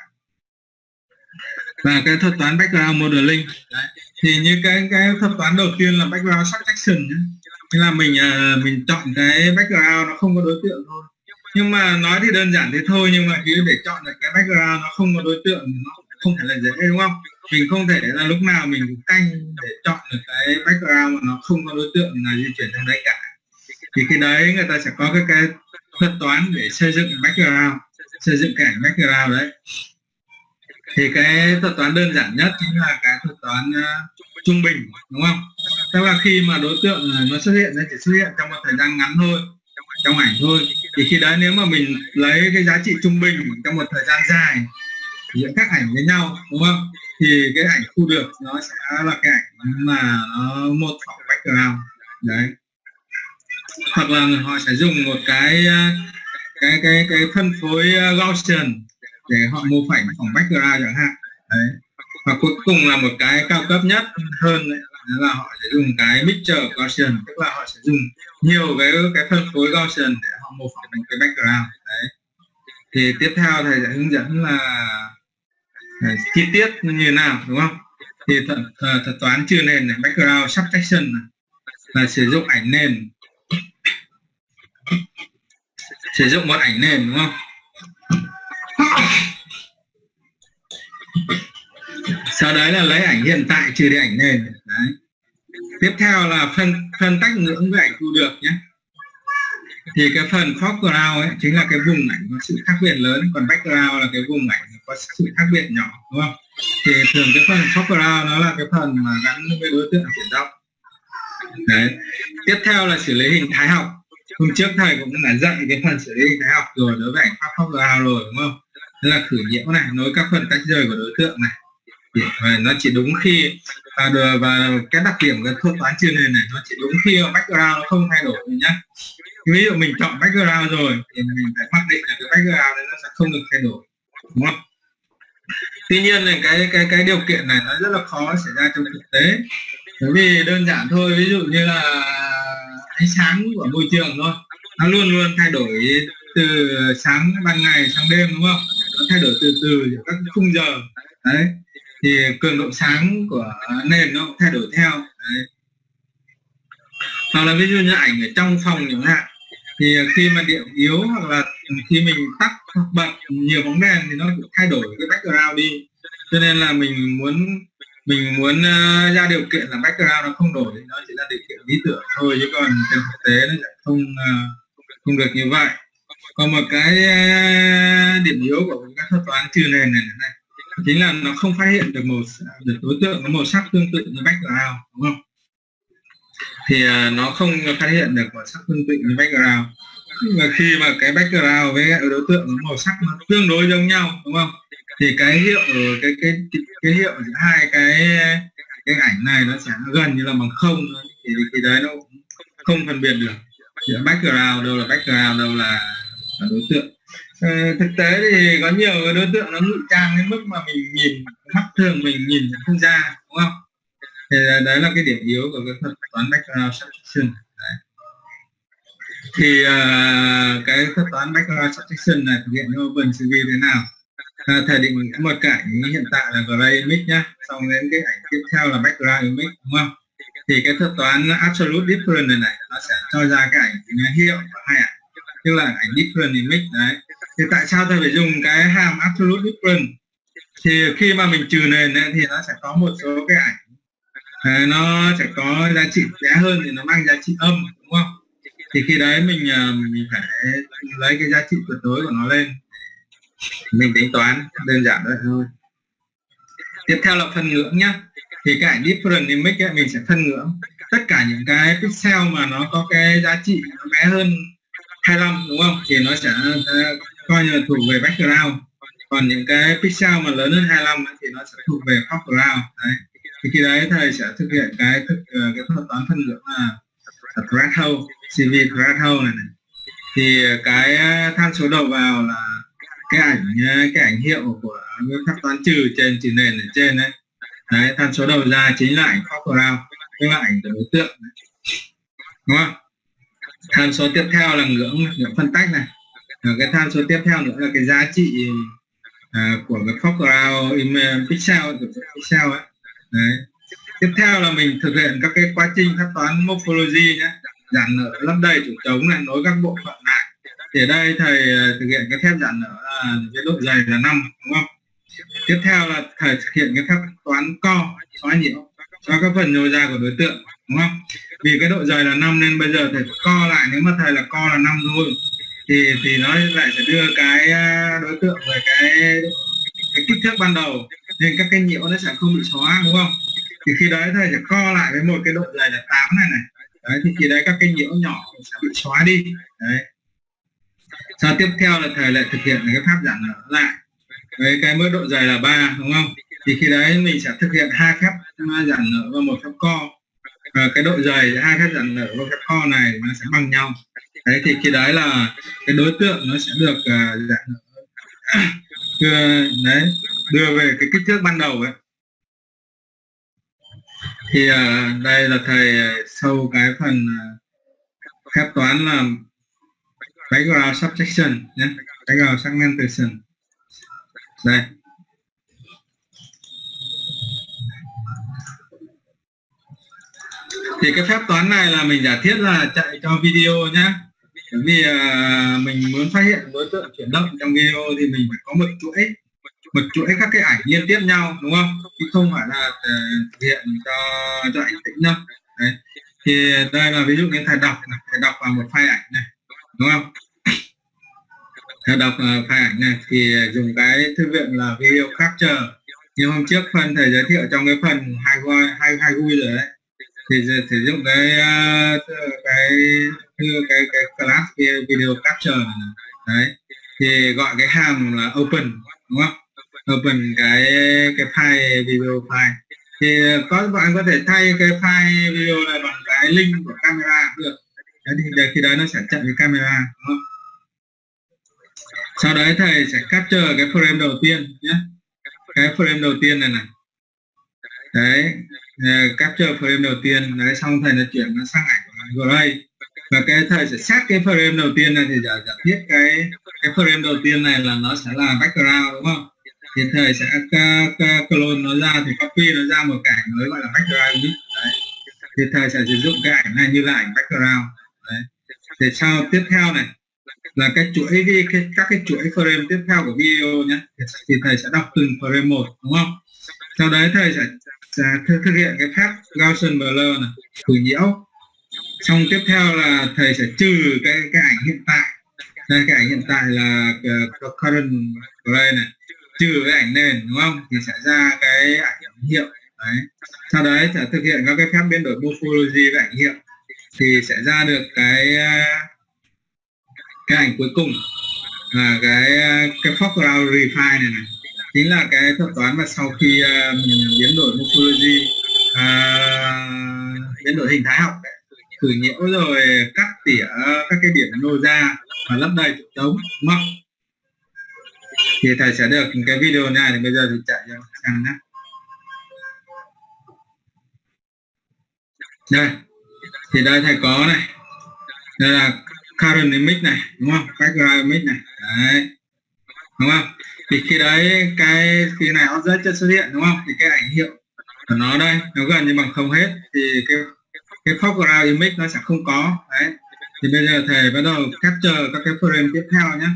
Speaker 1: Và cái thuật toán background modeling đấy, thì như cái thuật toán đầu tiên là background subtraction nhé, tức là mình chọn cái background nó không có đối tượng thôi. Nhưng mà nói thì đơn giản thế thôi, nhưng mà khi để chọn được cái background nó không có đối tượng nó không phải là dễ, đúng không? Mình không thể là lúc nào mình cũng canh để chọn được cái background mà nó không có đối tượng là di chuyển trong đấy cả. Thì khi đấy người ta sẽ có cái thuật toán để xây dựng background, xây dựng cái ảnh background đấy. Thì cái thuật toán đơn giản nhất chính là cái thuật toán trung bình, đúng không? Tức là khi mà đối tượng nó xuất hiện, nó chỉ xuất hiện trong một thời gian ngắn thôi trong ảnh thôi, thì khi đấy nếu mà mình lấy cái giá trị trung bình trong một thời gian dài giữa các ảnh với nhau, đúng không, thì cái ảnh thu được nó sẽ là cái ảnh mà nó mô phỏng background đấy. Hoặc là họ sẽ dùng một cái phân phối Gaussian để họ mô phỏng background chẳng hạn đấy. Và cuối cùng là một cái cao cấp nhất hơn đấy, là họ sẽ dùng cái mixture Gaussian, tức là họ sẽ dùng nhiều cái phân phối Gaussian để họ mô phỏng một cái background đấy. Thì tiếp theo thầy sẽ hướng dẫn là chi tiết như nào, đúng không? Thì thuật toán trừ nền này, background subtraction này, là sử dụng ảnh nền, sử dụng một ảnh nền, đúng không? Sau đấy là lấy ảnh hiện tại trừ đi ảnh nền đấy. Tiếp theo là phân tách ngưỡng với ảnh thu được nhé. Thì cái phần foreground ấy chính là cái vùng ảnh có sự khác biệt lớn, còn background là cái vùng ảnh có sự khác biệt nhỏ, đúng không? Thì thường cái phần foreground nó là cái phần mà gắn với đối tượng chuyển động đấy. Tiếp theo là xử lý hình thái học. Hôm trước thầy cũng đã dạy cái phần xử lý hình thái học rồi đối với ảnh foreground rồi, đúng không? Đó là khử nhiễu này, nối các phần tách rời của đối tượng này. Và nó chỉ đúng khi và cái đặc điểm của thuật toán trừ nền này nó chỉ đúng khi background nó không thay đổi nhé. Ví dụ mình chọn background rồi thì mình phải mặc định là cái background này nó sẽ không được thay đổi, đúng không? Tuy nhiên là cái điều kiện này nó rất là khó xảy ra trong thực tế, bởi vì đơn giản thôi, ví dụ như là ánh sáng của môi trường thôi, nó luôn luôn thay đổi từ sáng ban ngày sang đêm, đúng không? Nó thay đổi từ từ các khung giờ đấy, thì cường độ sáng của nền nó cũng thay đổi theo đấy. Hoặc là ví dụ như ảnh ở trong phòng chẳng hạn, thì khi mà điện yếu hoặc là khi mình tắt hoặc bật nhiều bóng đèn thì nó cũng thay đổi cái background đi. Cho nên là mình muốn ra điều kiện là background nó không đổi, nó chỉ là điều kiện lý tưởng thôi, chứ còn trên thực tế nó sẽ không được như vậy. Còn một cái điểm yếu của các thuật toán trừ nền này chính là nó không phát hiện được đối tượng có màu sắc tương tự như background, đúng không? Thì nó không phát hiện được màu sắc tương tự như background. Và khi mà cái background với đối tượng có màu sắc nó tương đối giống nhau, đúng không? Thì cái hiệu cái hiệu giữa hai cái ảnh này nó sẽ gần như là bằng không. Thì đấy nó cũng không phân biệt được giữa background, đâu là background, đâu là đối tượng. Thực tế thì có nhiều cái đối tượng nó ngụy trang đến mức mà mình nhìn mắt thường mình nhìn không ra, đúng không? Thì đấy là cái điểm yếu của cái thuật toán background subtraction. Thì cái thuật toán background subtraction này thực hiện trong OpenCV thế nào? Thời định một cái ảnh hiện tại là gray image nhá, xong đến cái ảnh tiếp theo là background image, đúng không? Thì cái thuật toán absolute difference này nó sẽ cho ra cái ảnh hiệu của hai ảnh, tức là ảnh different image đấy. Thì tại sao tôi phải dùng cái hàm absolute difference? Thì khi mà mình trừ nền ấy, thì nó sẽ có một số cái ảnh nó sẽ có giá trị bé hơn, thì nó mang giá trị âm, đúng không? Thì khi đấy mình phải lấy cái giá trị tuyệt đối của nó lên, mình tính toán đơn giản vậy thôi. Tiếp theo là phân ngưỡng nhá. Thì cái ảnh different image ấy, mình sẽ phân ngưỡng tất cả những cái pixel mà nó có cái giá trị nó bé hơn 25, đúng không? Thì nó sẽ coi như là thuộc về background. Còn những cái pixel mà lớn hơn 25 thì nó sẽ thuộc về foreground. Đấy. Thì khi đấy thầy sẽ thực hiện cái thuật toán phân ngưỡng là threshold, CV threshold này. Thì cái tham số đầu vào là cái ảnh hiệu của phép toán trừ nền ở trên đấy. Đấy, tham số đầu ra chính là ảnh foreground, tức là ảnh của đối tượng, đúng không? Tham số tiếp theo là ngưỡng phân tách này. Cái tham số tiếp theo nữa là cái giá trị của cái foreground pixel ấy. Đấy. Tiếp theo là mình thực hiện các cái quá trình phép toán morphology nhé, giãn nở, lấp đầy chỗ trống này, nối các bộ phận lại. Thì ở đây thầy thực hiện cái phép giãn nở là cái độ dày là 5, đúng không? Tiếp theo là thầy thực hiện cái phép toán co xóa nhiễu cho các phần nhô ra của đối tượng, đúng không? Vì cái độ dày là 5 nên bây giờ thầy co lại, nếu mà thầy là co là 5 thôi thì nó lại sẽ đưa cái đối tượng về cái kích thước ban đầu, nên các cái nhiễu nó sẽ không bị xóa, đúng không? Thì khi đấy thầy sẽ co lại với một cái độ dày là 8 này. Đấy, thì khi đấy các cái nhiễu nhỏ sẽ bị xóa đi. Đấy. Sau tiếp theo là thầy lại thực hiện cái pháp giãn nở lại với cái mức độ dày là 3, đúng không? Thì khi đấy mình sẽ thực hiện hai phép giãn nở và một phép co. Và cái độ dày hai phép giãn nở và phép co này nó sẽ bằng nhau. Đấy, thì khi đấy là cái đối tượng nó sẽ được giãn nở đưa về cái kích thước ban đầu ấy. Thì đây là thầy sâu cái phần phép toán là background subtraction nhé, background segmentation. Đây. Thì cái phép toán này là mình giả thiết là chạy cho video nhé. Bởi vì mình muốn phát hiện đối tượng chuyển động trong video thì mình phải có một chuỗi các cái ảnh liên tiếp nhau, đúng không? Chứ không phải là thực hiện cho ảnh tĩnh đâu. Đấy. Thì đây là ví dụ như thầy đọc vào một file ảnh này, đúng không? Thầy đọc file ảnh này thì dùng cái thư viện là video capture. Như hôm trước phần thầy giới thiệu trong cái phần hai GUI rồi đấy, thì sử dụng cái class video capture này. Đấy, thì gọi cái hàm là open, đúng không? Open cái file video file. Thì bạn có thể thay cái file video này bằng cái link của camera cũng được. Đấy, thì khi đấy nó sẽ chạy với camera, đúng không? Sau đấy thầy sẽ capture cái frame đầu tiên nhé, cái frame đầu tiên này. Đấy, capture frame đầu tiên đấy, xong thầy nó chuyển nó sang ảnh gray, và cái thầy sẽ xét cái frame đầu tiên này thì giả thiết cái frame đầu tiên này là nó sẽ là background, đúng không? Thì thầy sẽ clone nó ra, thì copy nó ra một cái ảnh mới gọi là background. Đấy, thì thầy sẽ sử dụng cái ảnh này như là ảnh background. Đấy, thì sau tiếp theo này là các cái chuỗi frame tiếp theo của video nhé, thì thầy sẽ đọc từng frame một, đúng không? Sau đấy thầy sẽ thực hiện cái phép Gaussian blur này, khử nhiễu. Xong tiếp theo là thầy sẽ trừ cái ảnh hiện tại. Đây, cái ảnh hiện tại là current gray này, trừ cái ảnh nền, đúng không? Thì sẽ ra cái ảnh hiệu. Đấy. Sau đấy sẽ thực hiện các cái phép biến đổi morphology với ảnh hiệu, thì sẽ ra được cái ảnh cuối cùng là cái foreground refine này. Chính là cái thuật toán mà sau khi mình biến đổi morphology, biến đổi hình thái học đấy, khử nhiễu rồi cắt tỉa các cái điểm nô ra và lấp đầy chỗ trống, đúng không? Thì thầy sẽ được cái video này, thì bây giờ thì chạy cho xem nhé. Đây, thì đây thầy có này, đây là current image này, đúng không? Background image này. Đấy. đúng không? Thì khi đấy khi này object chưa xuất hiện, đúng không? Thì cái ảnh hiệu của nó đây nó gần như bằng không hết, thì cái foreground image nó sẽ không có. Đấy, thì bây giờ thầy bắt đầu capture các cái frame tiếp theo nhé.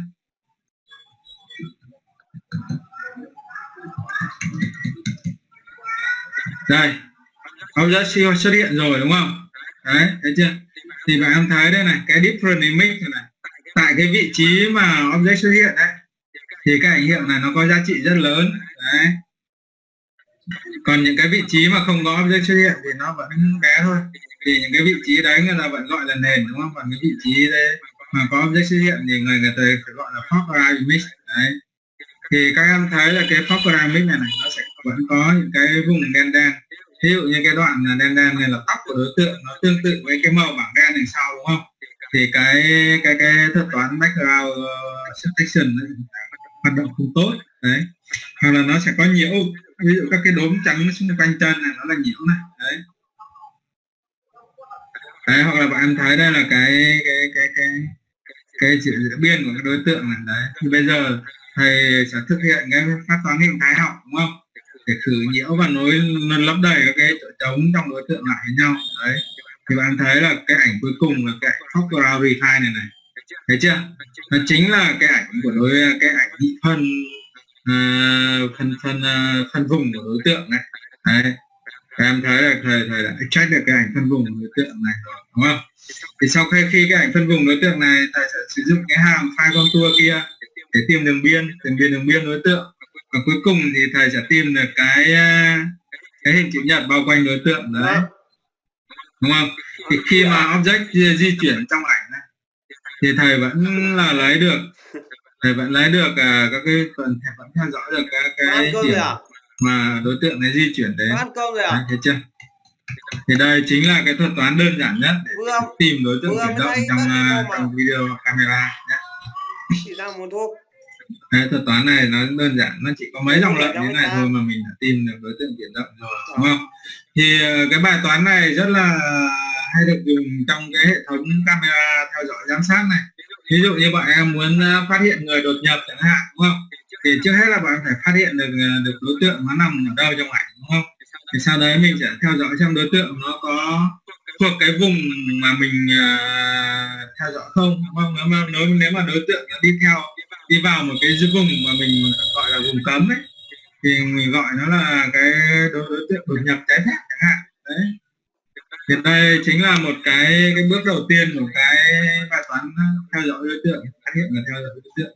Speaker 1: Đây, object xuất hiện rồi, đúng không? Đấy, thấy chưa? Thì bạn em thấy đây này, cái different image này, tại cái vị trí mà object xuất hiện đấy, thì cái ảnh hiệu này nó có giá trị rất lớn. Đấy, còn những cái vị trí mà không có object xuất hiện thì nó vẫn bé thôi. Thì những cái vị trí đấy người ta vẫn gọi là nền, đúng không? Còn cái vị trí đấy mà có object xuất hiện thì người ta phải gọi là foreground image. Đấy, thì các em thấy là cái foreground image này nó sẽ vẫn có những cái vùng đen đen. Ví dụ như cái đoạn là đen đen này là tóc của đối tượng, nó tương tự với cái màu bảng đen đằng sau, đúng không? Thì cái thuật toán background subtraction hoạt động không tốt. Đấy, hoặc là nó sẽ có nhiễu, ví dụ các cái đốm trắng xung quanh chân này nó là nhiễu này. Đấy, đấy, hoặc là bạn thấy đây là cái sự diễn biên của cái đối tượng này. Đấy, thì bây giờ thầy sẽ thực hiện cái phát toán hình thái học, đúng không, để khử nhiễu và nối lấp đầy các cái chỗ trống trong đối tượng lại với nhau. Đấy, thì bạn thấy là cái ảnh cuối cùng là cái ảnh foreground refine này, thấy chưa? Nó chính là cái ảnh của cái ảnh nhị phân vùng của đối tượng này. Đấy, em thấy là thầy đã extract được cái ảnh phân vùng đối tượng này rồi, đúng không? Thì sau khi cái ảnh phân vùng đối tượng này, thầy sẽ sử dụng cái hàm file contour kia để tìm đường biên đối tượng, và cuối cùng thì thầy sẽ tìm được cái hình chữ nhật bao quanh đối tượng đấy, đúng không? Thì khi mà object di chuyển trong ảnh này thì thầy vẫn là lấy được các cái phần, thầy vẫn theo dõi được các cái điểm mà đối tượng này di chuyển đến. Đấy, thấy chưa? Thì đây chính là cái thuật toán đơn giản nhất để tìm đối tượng chuyển động trong video camera nhé. Cái thuật toán này nó đơn giản, nó chỉ có mấy dòng lệnh như này thôi mà mình đã tìm được đối tượng chuyển động rồi, đúng không? Thì cái bài toán này rất là hay được dùng trong cái hệ thống camera theo dõi giám sát này. Ví dụ như bạn em muốn phát hiện người đột nhập chẳng hạn, đúng không? Thì trước hết là bạn phải phát hiện được đối tượng nó nằm ở đâu trong ảnh, đúng không? Thì sau đấy mình sẽ theo dõi xem đối tượng nó có thuộc cái vùng mà mình theo dõi không, đúng không? Nếu mà đối tượng nó đi vào một cái vùng mà mình gọi là vùng cấm ấy, thì mình gọi nó là cái đối tượng đột nhập trái phép chẳng hạn. Đấy, thì đây chính là một cái bước đầu tiên của cái bài toán theo dõi đối tượng, phát hiện và theo dõi đối tượng.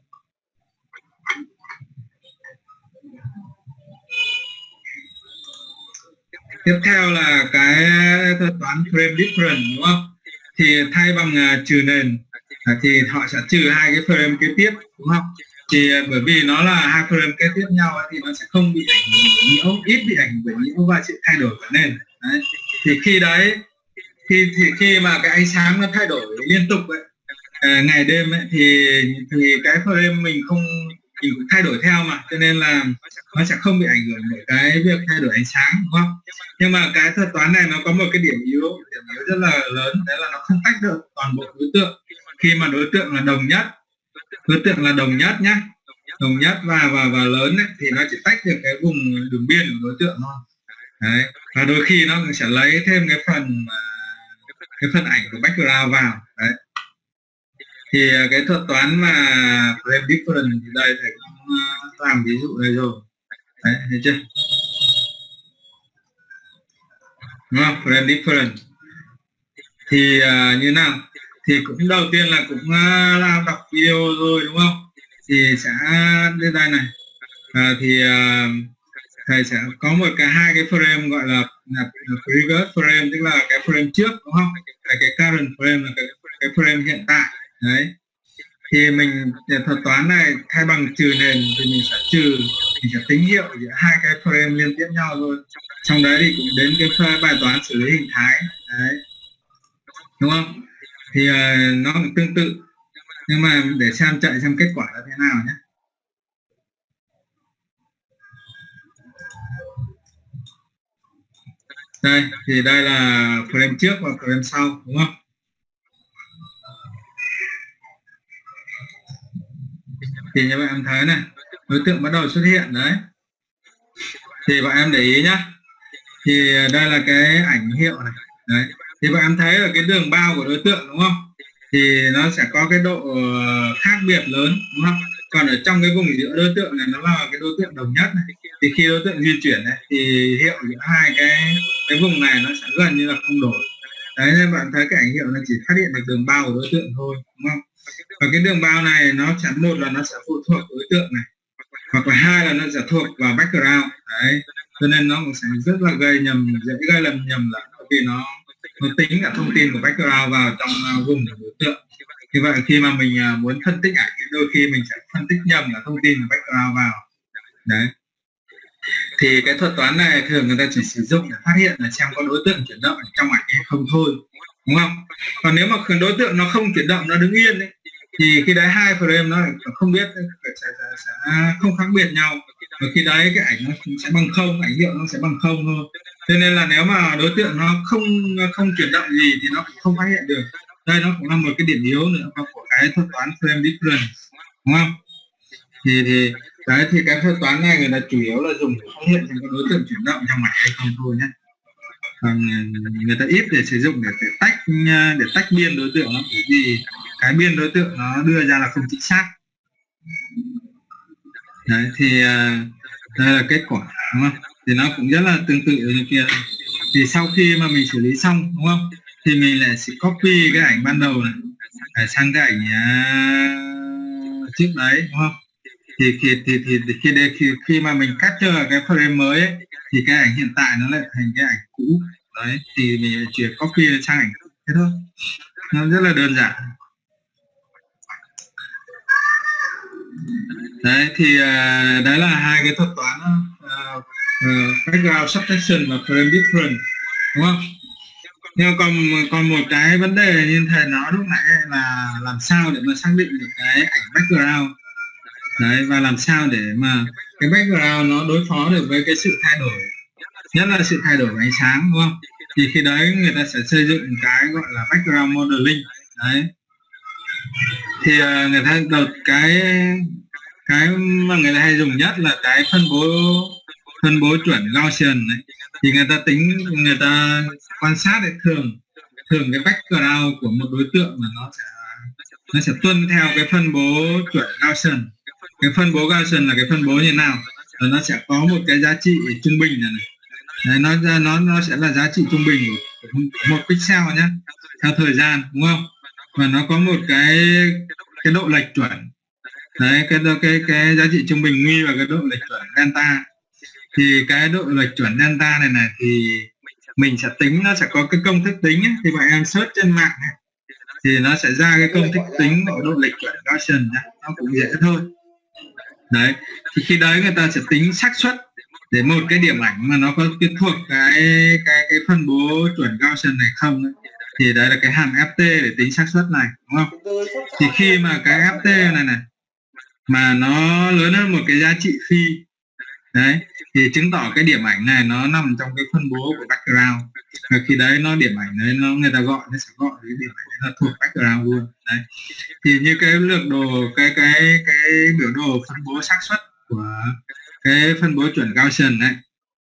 Speaker 1: Tiếp theo là cái thuật toán frame different, đúng không? Thì thay bằng trừ nền thì họ sẽ trừ hai cái frame kế tiếp, đúng không? Thì bởi vì nó là hai frame kế tiếp nhau thì nó sẽ không bị ảnh hưởng bởi nhiễu, ít bị ảnh hưởng bởi nhiễu và sự thay đổi của nền. Đấy, thì khi mà cái ánh sáng nó thay đổi liên tục ấy, ngày đêm ấy, thì cái frame mình cũng thay đổi theo mà, cho nên là nó sẽ không bị ảnh hưởng bởi cái việc thay đổi ánh sáng, đúng không? Nhưng mà cái thuật toán này nó có một cái điểm yếu rất là lớn, đấy là nó không tách được toàn bộ đối tượng. Khi mà đối tượng là đồng nhất nhá, đồng nhất và lớn ấy, thì nó chỉ tách được cái vùng đường biên của đối tượng thôi. Đấy, và đôi khi nó sẽ lấy thêm cái phần ảnh của background vào. Đấy, thì cái thuật toán mà frame different thì đây thầy cũng làm ví dụ đây rồi. Đấy, thấy chưa? Đúng không? Frame different thì như nào? Thì cũng đầu tiên là cũng đọc video rồi, đúng không? Thì sẽ đến đây này, thì thầy sẽ có hai cái frame gọi là previous frame, tức là cái frame trước, đúng không? Cái current frame là cái frame hiện tại. Đấy, thì mình thuật toán này thay bằng trừ nền thì mình sẽ tín hiệu giữa hai cái frame liên tiếp nhau thôi. Trong đấy thì cũng đến cái bài toán xử lý hình thái. Đấy, đúng không? Thì nó cũng tương tự, nhưng mà để chạy xem kết quả là thế nào nhé. Đây, thì đây là frame trước và frame sau, đúng không? Thì như bạn em thấy này, đối tượng bắt đầu xuất hiện đấy. Thì bạn em để ý nhá, thì đây là cái ảnh hiệu này đấy. Thì bạn em thấy là cái đường bao của đối tượng đúng không, thì nó sẽ có cái độ khác biệt lớn đúng không. Còn ở trong cái vùng giữa đối tượng này nó là cái đối tượng đồng nhất này, thì khi đối tượng di chuyển này thì hiệu giữa hai cái vùng này nó sẽ gần như là không đổi đấy. Nên bạn thấy cái ảnh hiệu nó chỉ phát hiện được đường bao của đối tượng thôi đúng không. Và cái đường bao này nó sẽ, một là nó sẽ phụ thuộc đối tượng này, hoặc là hai là nó sẽ thuộc vào background đấy. Cho nên nó cũng sẽ rất là gây nhầm, dễ gây lầm nhầm lẫn, bởi vì nó tính cả thông tin của background vào trong vùng của đối tượng. Như vậy khi mà mình muốn phân tích ảnh, đôi khi mình sẽ phân tích nhầm cả thông tin của background vào đấy. Thì cái thuật toán này thường người ta chỉ sử dụng để phát hiện là xem có đối tượng chuyển động ở trong ảnh hay không thôi, đúng không. Còn nếu mà đối tượng nó không chuyển động, nó đứng yên đấy, thì khi đấy hai frame nó không biết, sẽ không khác biệt nhau, và khi đấy cái ảnh nó sẽ bằng không, ảnh hiệu nó sẽ bằng không thôi. Cho nên là nếu mà đối tượng nó không chuyển động gì thì nó cũng không phát hiện được. Đây nó cũng là một cái điểm yếu nữa của cái thuật toán frame difference, đúng không. Thì đấy, thì cái thuật toán này người ta chủ yếu là dùng để phát hiện xem có đối tượng chuyển động trong ảnh hay không thôi nhé. Còn người ta ít để sử dụng để tách biên đối tượng lắm, bởi vì cái biên đối tượng nó đưa ra là không chính xác. Đấy thì đây là kết quả đúng không. Thì nó cũng rất là tương tự như kia. Thì sau khi mà mình xử lý xong đúng không, thì mình lại sẽ copy cái ảnh ban đầu này sang cái ảnh trước đấy đúng không. Thì khi mà mình capture cái frame mới ấy, thì cái ảnh hiện tại nó lại thành cái ảnh cũ đấy, thì mình chuyển copy sang ảnh thế thôi. Nó rất là đơn giản đấy. Thì đấy là hai cái thuật toán background subtraction và frame difference, đúng không. Nhưng còn một cái vấn đề như thầy nói lúc nãy là làm sao để mà xác định được cái ảnh background đấy, và làm sao để mà cái background nó đối phó được với cái sự thay đổi, nhất là sự thay đổi của ánh sáng, đúng không. Thì khi đấy người ta sẽ xây dựng cái gọi là background modeling đấy. Thì người ta đầu cái mà người ta hay dùng nhất là cái phân bố chuẩn Gaussian đấy. Thì người ta quan sát để thường cái background của một đối tượng là nó sẽ tuân theo cái phân bố chuẩn Gaussian. Cái phân bố Gaussian là cái phân bố như nào, và nó sẽ có một cái giá trị trung bình này. Đấy, nó sẽ là giá trị trung bình của một pixel nhé, theo thời gian, đúng không. Và nó có một cái độ lệch chuẩn đấy, cái giá trị trung bình nguy và cái độ lệch chuẩn delta. Thì cái độ lệch chuẩn delta này thì mình sẽ tính, nó sẽ có cái công thức tính ấy. Thì bạn em search trên mạng này, thì nó sẽ ra cái công thức tính của độ lệch chuẩn Gaussian nhé. Nó cũng dễ thôi đấy. Thì khi đấy người ta sẽ tính xác suất để một cái điểm ảnh mà nó có thuộc cái phân bố chuẩn Gaussian này không ấy. Thì đấy là cái hàm ft để tính xác suất này, đúng không. Thì khi mà cái ft này mà nó lớn hơn một cái giá trị phi đấy, thì chứng tỏ cái điểm ảnh này nó nằm trong cái phân bố của background. Và khi đấy điểm ảnh đấy người ta gọi, nó sẽ gọi cái điểm ảnh đấy là thuộc background luôn đấy. Thì như cái lược đồ cái biểu đồ phân bố xác suất của cái phân bố chuẩn Gaussian này,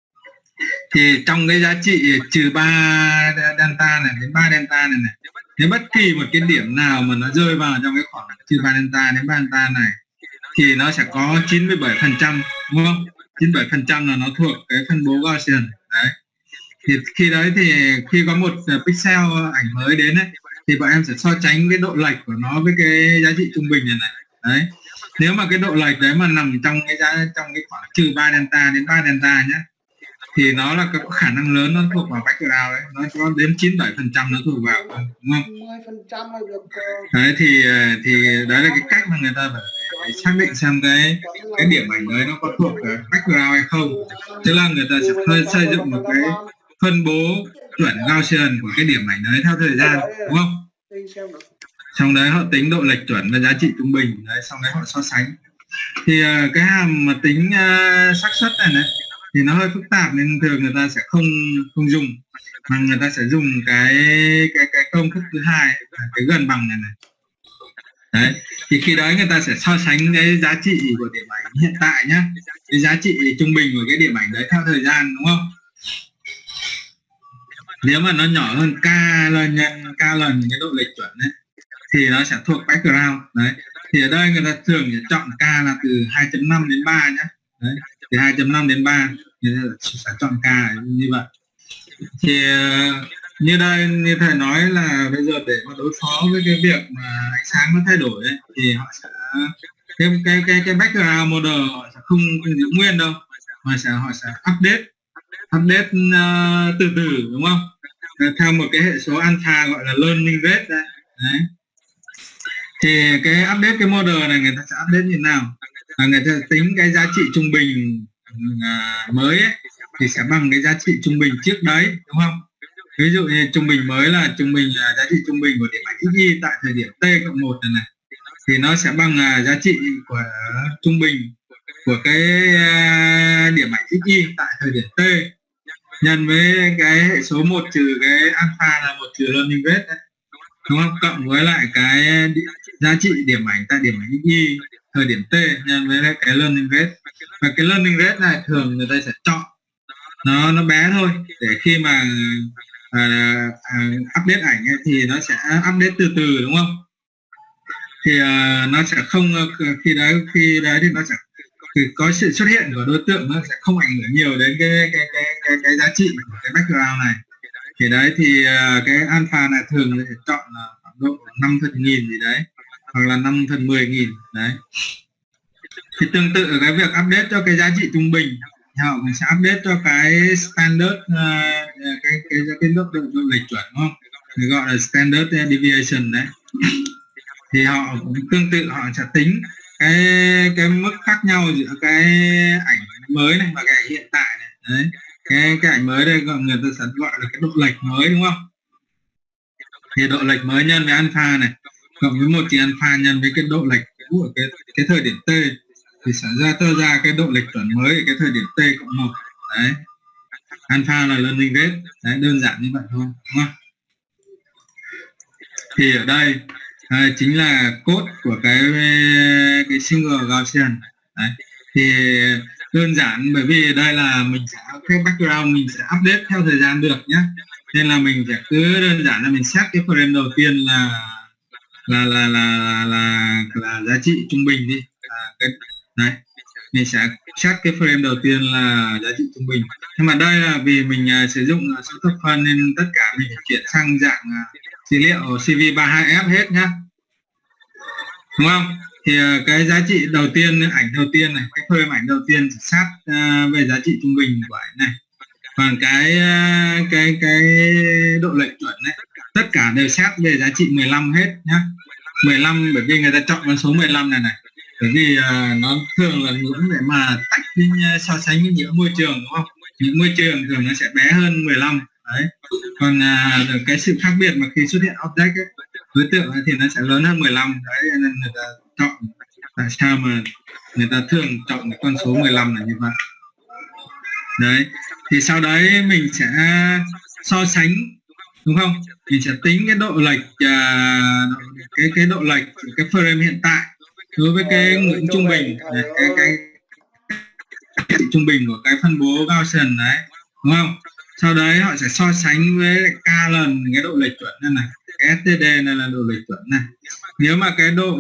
Speaker 1: thì trong cái giá trị trừ 3 delta này đến 3 delta này, nếu bất kỳ một cái điểm nào mà nó rơi vào trong cái khoảng trừ 3 delta đến 3 delta này, thì nó sẽ có 97%, đúng không. 97% là nó thuộc cái phân bố Gaussian đấy. Thì khi đấy thì khi có một pixel ảnh mới đến ấy, thì bọn em sẽ so sánh cái độ lệch của nó với cái giá trị trung bình này đấy. Nếu mà cái độ lệch đấy mà nằm trong cái khoảng trừ 3 delta đến 3 delta nhé, thì nó là có khả năng lớn nó thuộc vào background đấy, nó có đến 97% nó thuộc vào, đúng không.
Speaker 2: 10% là được.
Speaker 1: Đấy thì đấy là cái cách mà người ta phải xác định xem cái điểm ảnh đấy nó có thuộc background hay không. Tức là người ta sẽ xây dựng một cái phân bố chuẩn Gaussian của cái điểm ảnh đấy theo thời gian, đúng không. Xong đấy họ tính độ lệch chuẩn và giá trị trung bình đấy, xong đấy họ so sánh. Thì cái hàm mà tính xác suất này thì nó hơi phức tạp, nên thường người ta sẽ không dùng, mà người ta sẽ dùng cái công thức thứ hai, cái gần bằng này. Đấy, thì khi đấy người ta sẽ so sánh cái giá trị của điểm ảnh hiện tại nhá, cái giá trị trung bình của cái điểm ảnh đấy theo thời gian, đúng không? Nếu mà nó nhỏ hơn k nhân k lần cái độ lệch chuẩn đấy thì nó sẽ thuộc background. Đấy, thì ở đây người ta thường sẽ chọn k là từ 2.5 đến 3 nhé. Đấy, từ 2.5 đến 3 người ta sẽ chọn k như vậy. Thì như đây, như thầy nói là bây giờ để mà đối phó với cái việc mà ánh sáng nó thay đổi ấy, thì họ sẽ cái background model họ sẽ không giữ nguyên đâu, mà họ sẽ update từ từ, đúng không? Theo một cái hệ số alpha gọi là learning rate đấy. Đấy, thì cái update cái model này người ta sẽ update như thế nào? Người ta tính cái giá trị trung bình mới ấy, thì sẽ bằng cái giá trị trung bình trước đấy, đúng không? Ví dụ như trung bình mới là giá trị trung bình của điểm ảnh xy tại thời điểm t cộng 1 này, thì nó sẽ bằng giá trị của trung bình của cái điểm ảnh xy tại thời điểm t nhân với cái hệ số 1 trừ cái alpha là 1 trừ learning rate đấy, đúng không? Cộng với lại cái giá trị điểm ảnh tại điểm ảnh xy thời điểm t nhân với cái learning rate. Và cái learning rate này thường người ta sẽ chọn nó bé thôi, để khi mà update ảnh ấy, thì nó sẽ update từ từ, đúng không? Thì nó sẽ không khi đấy thì nó sẽ có sự xuất hiện của đối tượng, nó sẽ không ảnh hưởng nhiều đến cái giá trị của cái background này. Thì đấy thì cái alpha này thường sẽ chọn là khoảng độ 5/1000 gì đấy, hoặc là 5/10.000 đấy. Thì tương tự cái việc update cho cái giá trị trung bình, họ mình sẽ update cho cái standard cái độ lệch chuẩn, đúng không? Mình gọi là standard deviation đấy. Thì họ cũng tương tự, họ sẽ tính cái mức khác nhau giữa cái ảnh mới này và cái ảnh hiện tại này. Đấy, cái ảnh mới đây người ta sẽ gọi là cái độ lệch mới, đúng không? Thì độ lệch mới nhân với alpha này cộng với 1 trừ alpha nhân với cái độ lệch cũ ở cái thời điểm t thì sẽ ra cái độ lệch chuẩn mới ở cái thời điểm t cộng 1. Đấy, alpha là learning rate. Đấy, đơn giản như vậy thôi, đúng không? Thì ở đây chính là code của cái single Gaussian. Đấy, thì đơn giản bởi vì đây là mình sẽ cái background mình sẽ update theo thời gian được nhé, nên là mình sẽ cứ đơn giản là mình set cái frame đầu tiên là giá trị trung bình đi. Đấy, mình sẽ set cái frame đầu tiên là giá trị trung bình. Nhưng mà đây là vì mình sử dụng số thập phân nên tất cả mình chuyển sang dạng dữ liệu CV32F hết nhá, đúng không? Thì cái giá trị đầu tiên, ảnh đầu tiên này, cái frame ảnh đầu tiên chỉ sát về giá trị trung bình của ảnh này, còn cái độ lệch chuẩn này tất cả đều xét về giá trị 15 hết nhá. 15 bởi vì người ta chọn con số 15 này, bởi vì nó thường là ngưỡng để mà tách so sánh với những môi trường, đúng không? Những môi trường thường nó sẽ bé hơn 15. Đấy, còn cái sự khác biệt mà khi xuất hiện object ấy, đối tượng ấy, thì nó sẽ lớn hơn 15. Đấy, nên người ta chọn, tại sao mà người ta thường chọn cái con số 15 là như vậy. Đấy, thì sau đấy mình sẽ so sánh, đúng không? Mình sẽ tính cái độ lệch cái độ lệch cái frame hiện tại đối với cái ngưỡng trung bình, cái trung bình của cái phân bố Gaussian đấy, đúng không? Sau đấy họ sẽ so sánh với k lần cái độ lệch chuẩn này, cái STD này là độ lệch chuẩn này. Nếu mà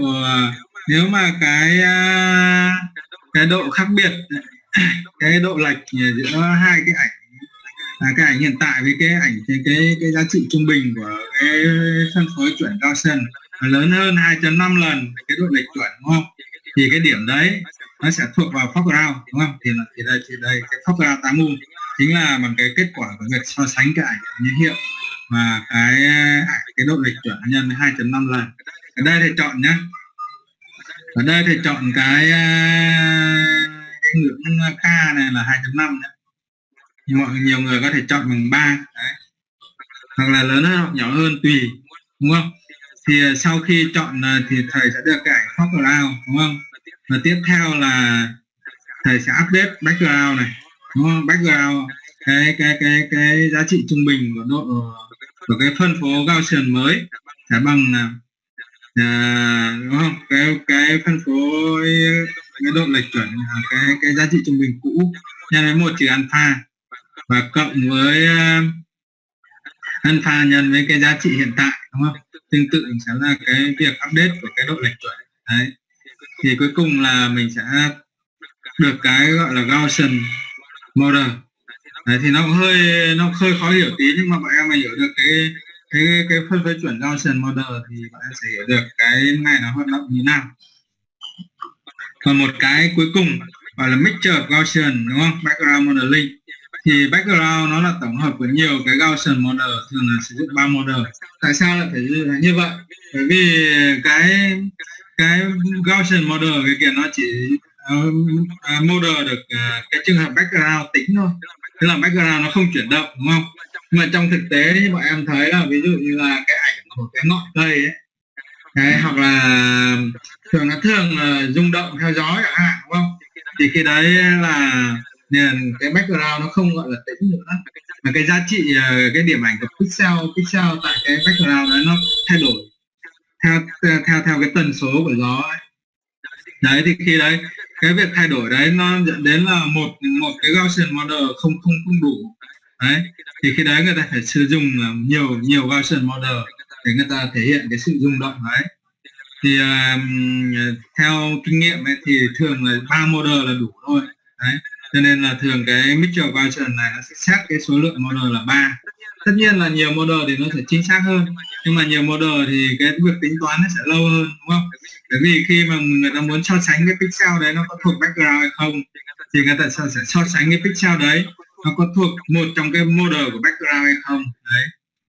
Speaker 1: cái độ khác biệt, cái độ lệch giữa hai cái ảnh hiện tại với cái ảnh cái giá trị trung bình của cái phân phối chuẩn Gaussian lớn hơn 2.5 lần cái độ lệch chuẩn, đúng không? Thì cái điểm đấy nó sẽ thuộc vào foreground, đúng không? Thì đây cái foreground tamu chính là bằng cái kết quả của việc so sánh cái ảnh nhân hiệu và cái độ lệch chuẩn nhân 2.5 lần. Ở đây thì chọn nhé, ở đây thì chọn cái ngưỡng k này là 2.5 nhé. Nhiều người có thể chọn bằng 3 đấy, hoặc là lớn hơn hoặc nhỏ hơn tùy, đúng không? Thì sau khi chọn thì thầy sẽ được cái ảnh foreground, đúng không? Và tiếp theo là thầy sẽ update background này, đúng không? Background cái giá trị trung bình của cái phân phố Gaussian mới sẽ bằng đúng không, cái phân phối cái độ lệch chuẩn, cái giá trị trung bình cũ nhân với 1 trừ alpha và cộng với alpha nhân với cái giá trị hiện tại, đúng không? Tương tự sẽ là cái việc update của cái độ lệch chuẩn đấy, thì cuối cùng là mình sẽ được cái gọi là Gaussian model. Đấy, thì nó hơi khó hiểu tí, nhưng mà bọn em mà hiểu được cái phân phối chuẩn Gaussian model thì bọn em sẽ hiểu được cái này nó hoạt động như nào. Còn một cái cuối cùng gọi là mixture Gaussian, đúng không? Background modeling. Thì background nó là tổng hợp của nhiều cái Gaussian model, thường là sử dụng 3 model. Tại sao lại phải như vậy? Bởi vì cái Gaussian model cái kia nó chỉ model được cái trường hợp background tính thôi, tức là background nó không chuyển động, đúng không? Nhưng mà trong thực tế thì bọn em thấy là ví dụ như là cái ảnh của cái ngọn cây ấy, đấy, hoặc là thường là rung động theo gió chẳng hạn, đúng không? Thì cái đấy là cái background nó không gọi là tĩnh nữa, mà cái giá trị cái điểm ảnh của pixel tại cái background đấy nó thay đổi theo cái tần số của gió ấy. Đấy, thì khi đấy cái việc thay đổi đấy nó dẫn đến là một cái Gaussian model không đủ. Đấy, thì khi đấy người ta phải sử dụng nhiều Gaussian model để người ta thể hiện cái sự rung động đấy. Thì theo kinh nghiệm ấy, thì thường là 3 model là đủ thôi. Đấy, cho nên là thường cái mixture Gaussian này nó sẽ xét cái số lượng model là 3. Tất nhiên là nhiều model thì nó sẽ chính xác hơn, nhưng mà nhiều model thì cái việc tính toán nó sẽ lâu hơn, đúng không? Bởi vì khi mà người ta muốn so sánh cái pixel đấy nó có thuộc background hay không, thì người ta sẽ so sánh cái pixel đấy nó có thuộc một trong cái model của background hay không. Đấy,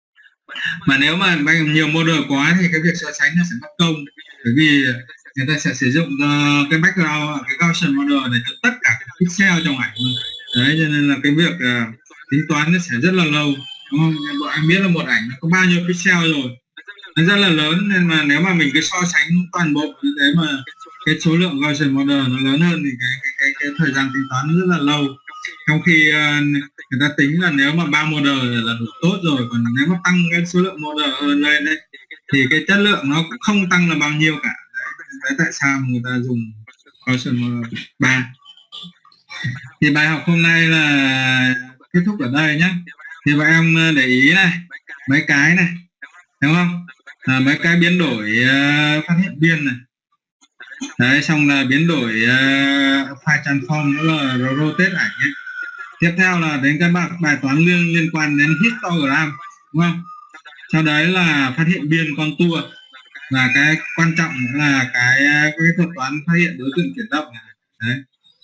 Speaker 1: mà nếu mà nhiều model quá thì cái việc so sánh nó sẽ mất công, bởi vì người ta sẽ sử dụng cái background, cái Gaussian model này cho tất cả các pixel trong ảnh. Đấy, cho nên là cái việc tính toán nó sẽ rất là lâu, đúng không? Bọn anh biết là một ảnh nó có bao nhiêu pixel rồi, nó rất là lớn, nên mà nếu mà mình cứ so sánh toàn bộ như thế mà cái số lượng Gaussian model nó lớn hơn thì cái thời gian tính toán nó rất là lâu. Trong khi người ta tính là nếu mà 3 model là đủ tốt rồi, còn nếu mà tăng cái số lượng model hơn lên đấy thì cái chất lượng nó cũng không tăng là bao nhiêu cả. Đấy tại sao người ta dùng Gaussian model 3. Thì bài học hôm nay là kết thúc ở đây nhé. Thì bọn em để ý này, mấy cái này, đúng không? Mấy cái biến đổi phát hiện biên này. Đấy, xong là biến đổi file transform, nữa là rotate ảnh ấy. Tiếp theo là đến cái bài toán liên quan đến histogram, đúng không? Sau đấy là phát hiện biên contour, và cái quan trọng nữa là cái thuật toán phát hiện đối tượng chuyển động này. Đấy.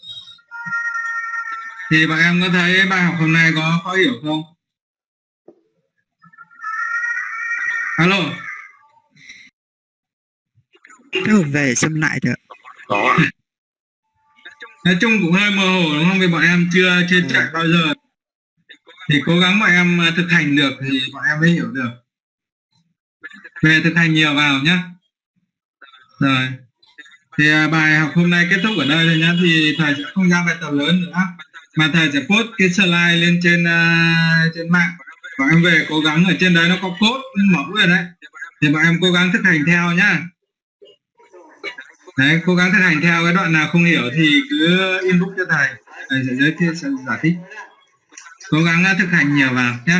Speaker 1: Thì bọn em có thấy bài học hôm nay có khó hiểu không? Alo.
Speaker 2: Về xem lại được.
Speaker 3: Có.
Speaker 1: Nói chung cũng hơi mơ hồ, đúng không? Vì bọn em chưa chạy bao giờ. Thì cố gắng bọn em thực hành được thì bọn em mới hiểu được. Về thực hành nhiều vào nhé. Rồi. Thì bài học hôm nay kết thúc ở đây thôi nhé. Thì thầy sẽ không ra bài tập lớn nữa, mà thầy sẽ post cái slide lên trên mạng. Bọn em về cố gắng ở trên đấy nó có code mẫu rồi đấy. Thì bọn em cố gắng thực hành theo nhá. Đấy, cố gắng thực hành theo, cái đoạn nào không hiểu thì cứ inbox cho thầy sẽ giới thiệu, sẽ giải thích. Cố gắng thực hành nhiều vào nhé.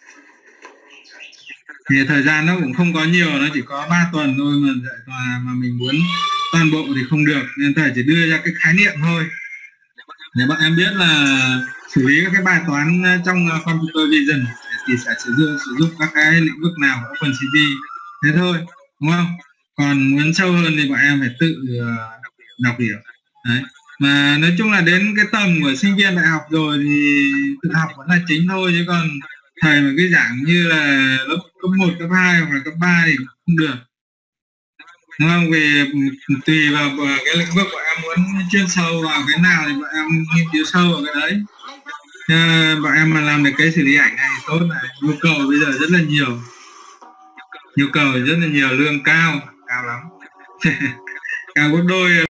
Speaker 1: Thì thời gian nó cũng không có nhiều, nó chỉ có 3 tuần thôi mà dạy mà mình muốn toàn bộ thì không được, nên thầy chỉ đưa ra cái khái niệm thôi để bọn em biết là xử lý các cái bài toán trong computer vision thì sẽ sử dụng các cái lĩnh vực nào của OpenCV, thế thôi, đúng không? Còn muốn sâu hơn thì bọn em phải tự đọc hiểu. Đấy, mà nói chung là đến cái tầm của sinh viên đại học rồi thì tự học vẫn là chính thôi, chứ còn thầy mà cái giảng như là lớp cấp 1, cấp 2 hoặc là cấp 3 thì không được, đúng không? Vì tùy vào cái lĩnh vực bọn em muốn chuyên sâu vào cái nào thì bọn em nghiên cứu sâu vào cái đấy. Bọn em mà làm được cái xử lý ảnh này thì tốt này, nhu cầu bây giờ rất là nhiều, lương cao lắm cao gấp đôi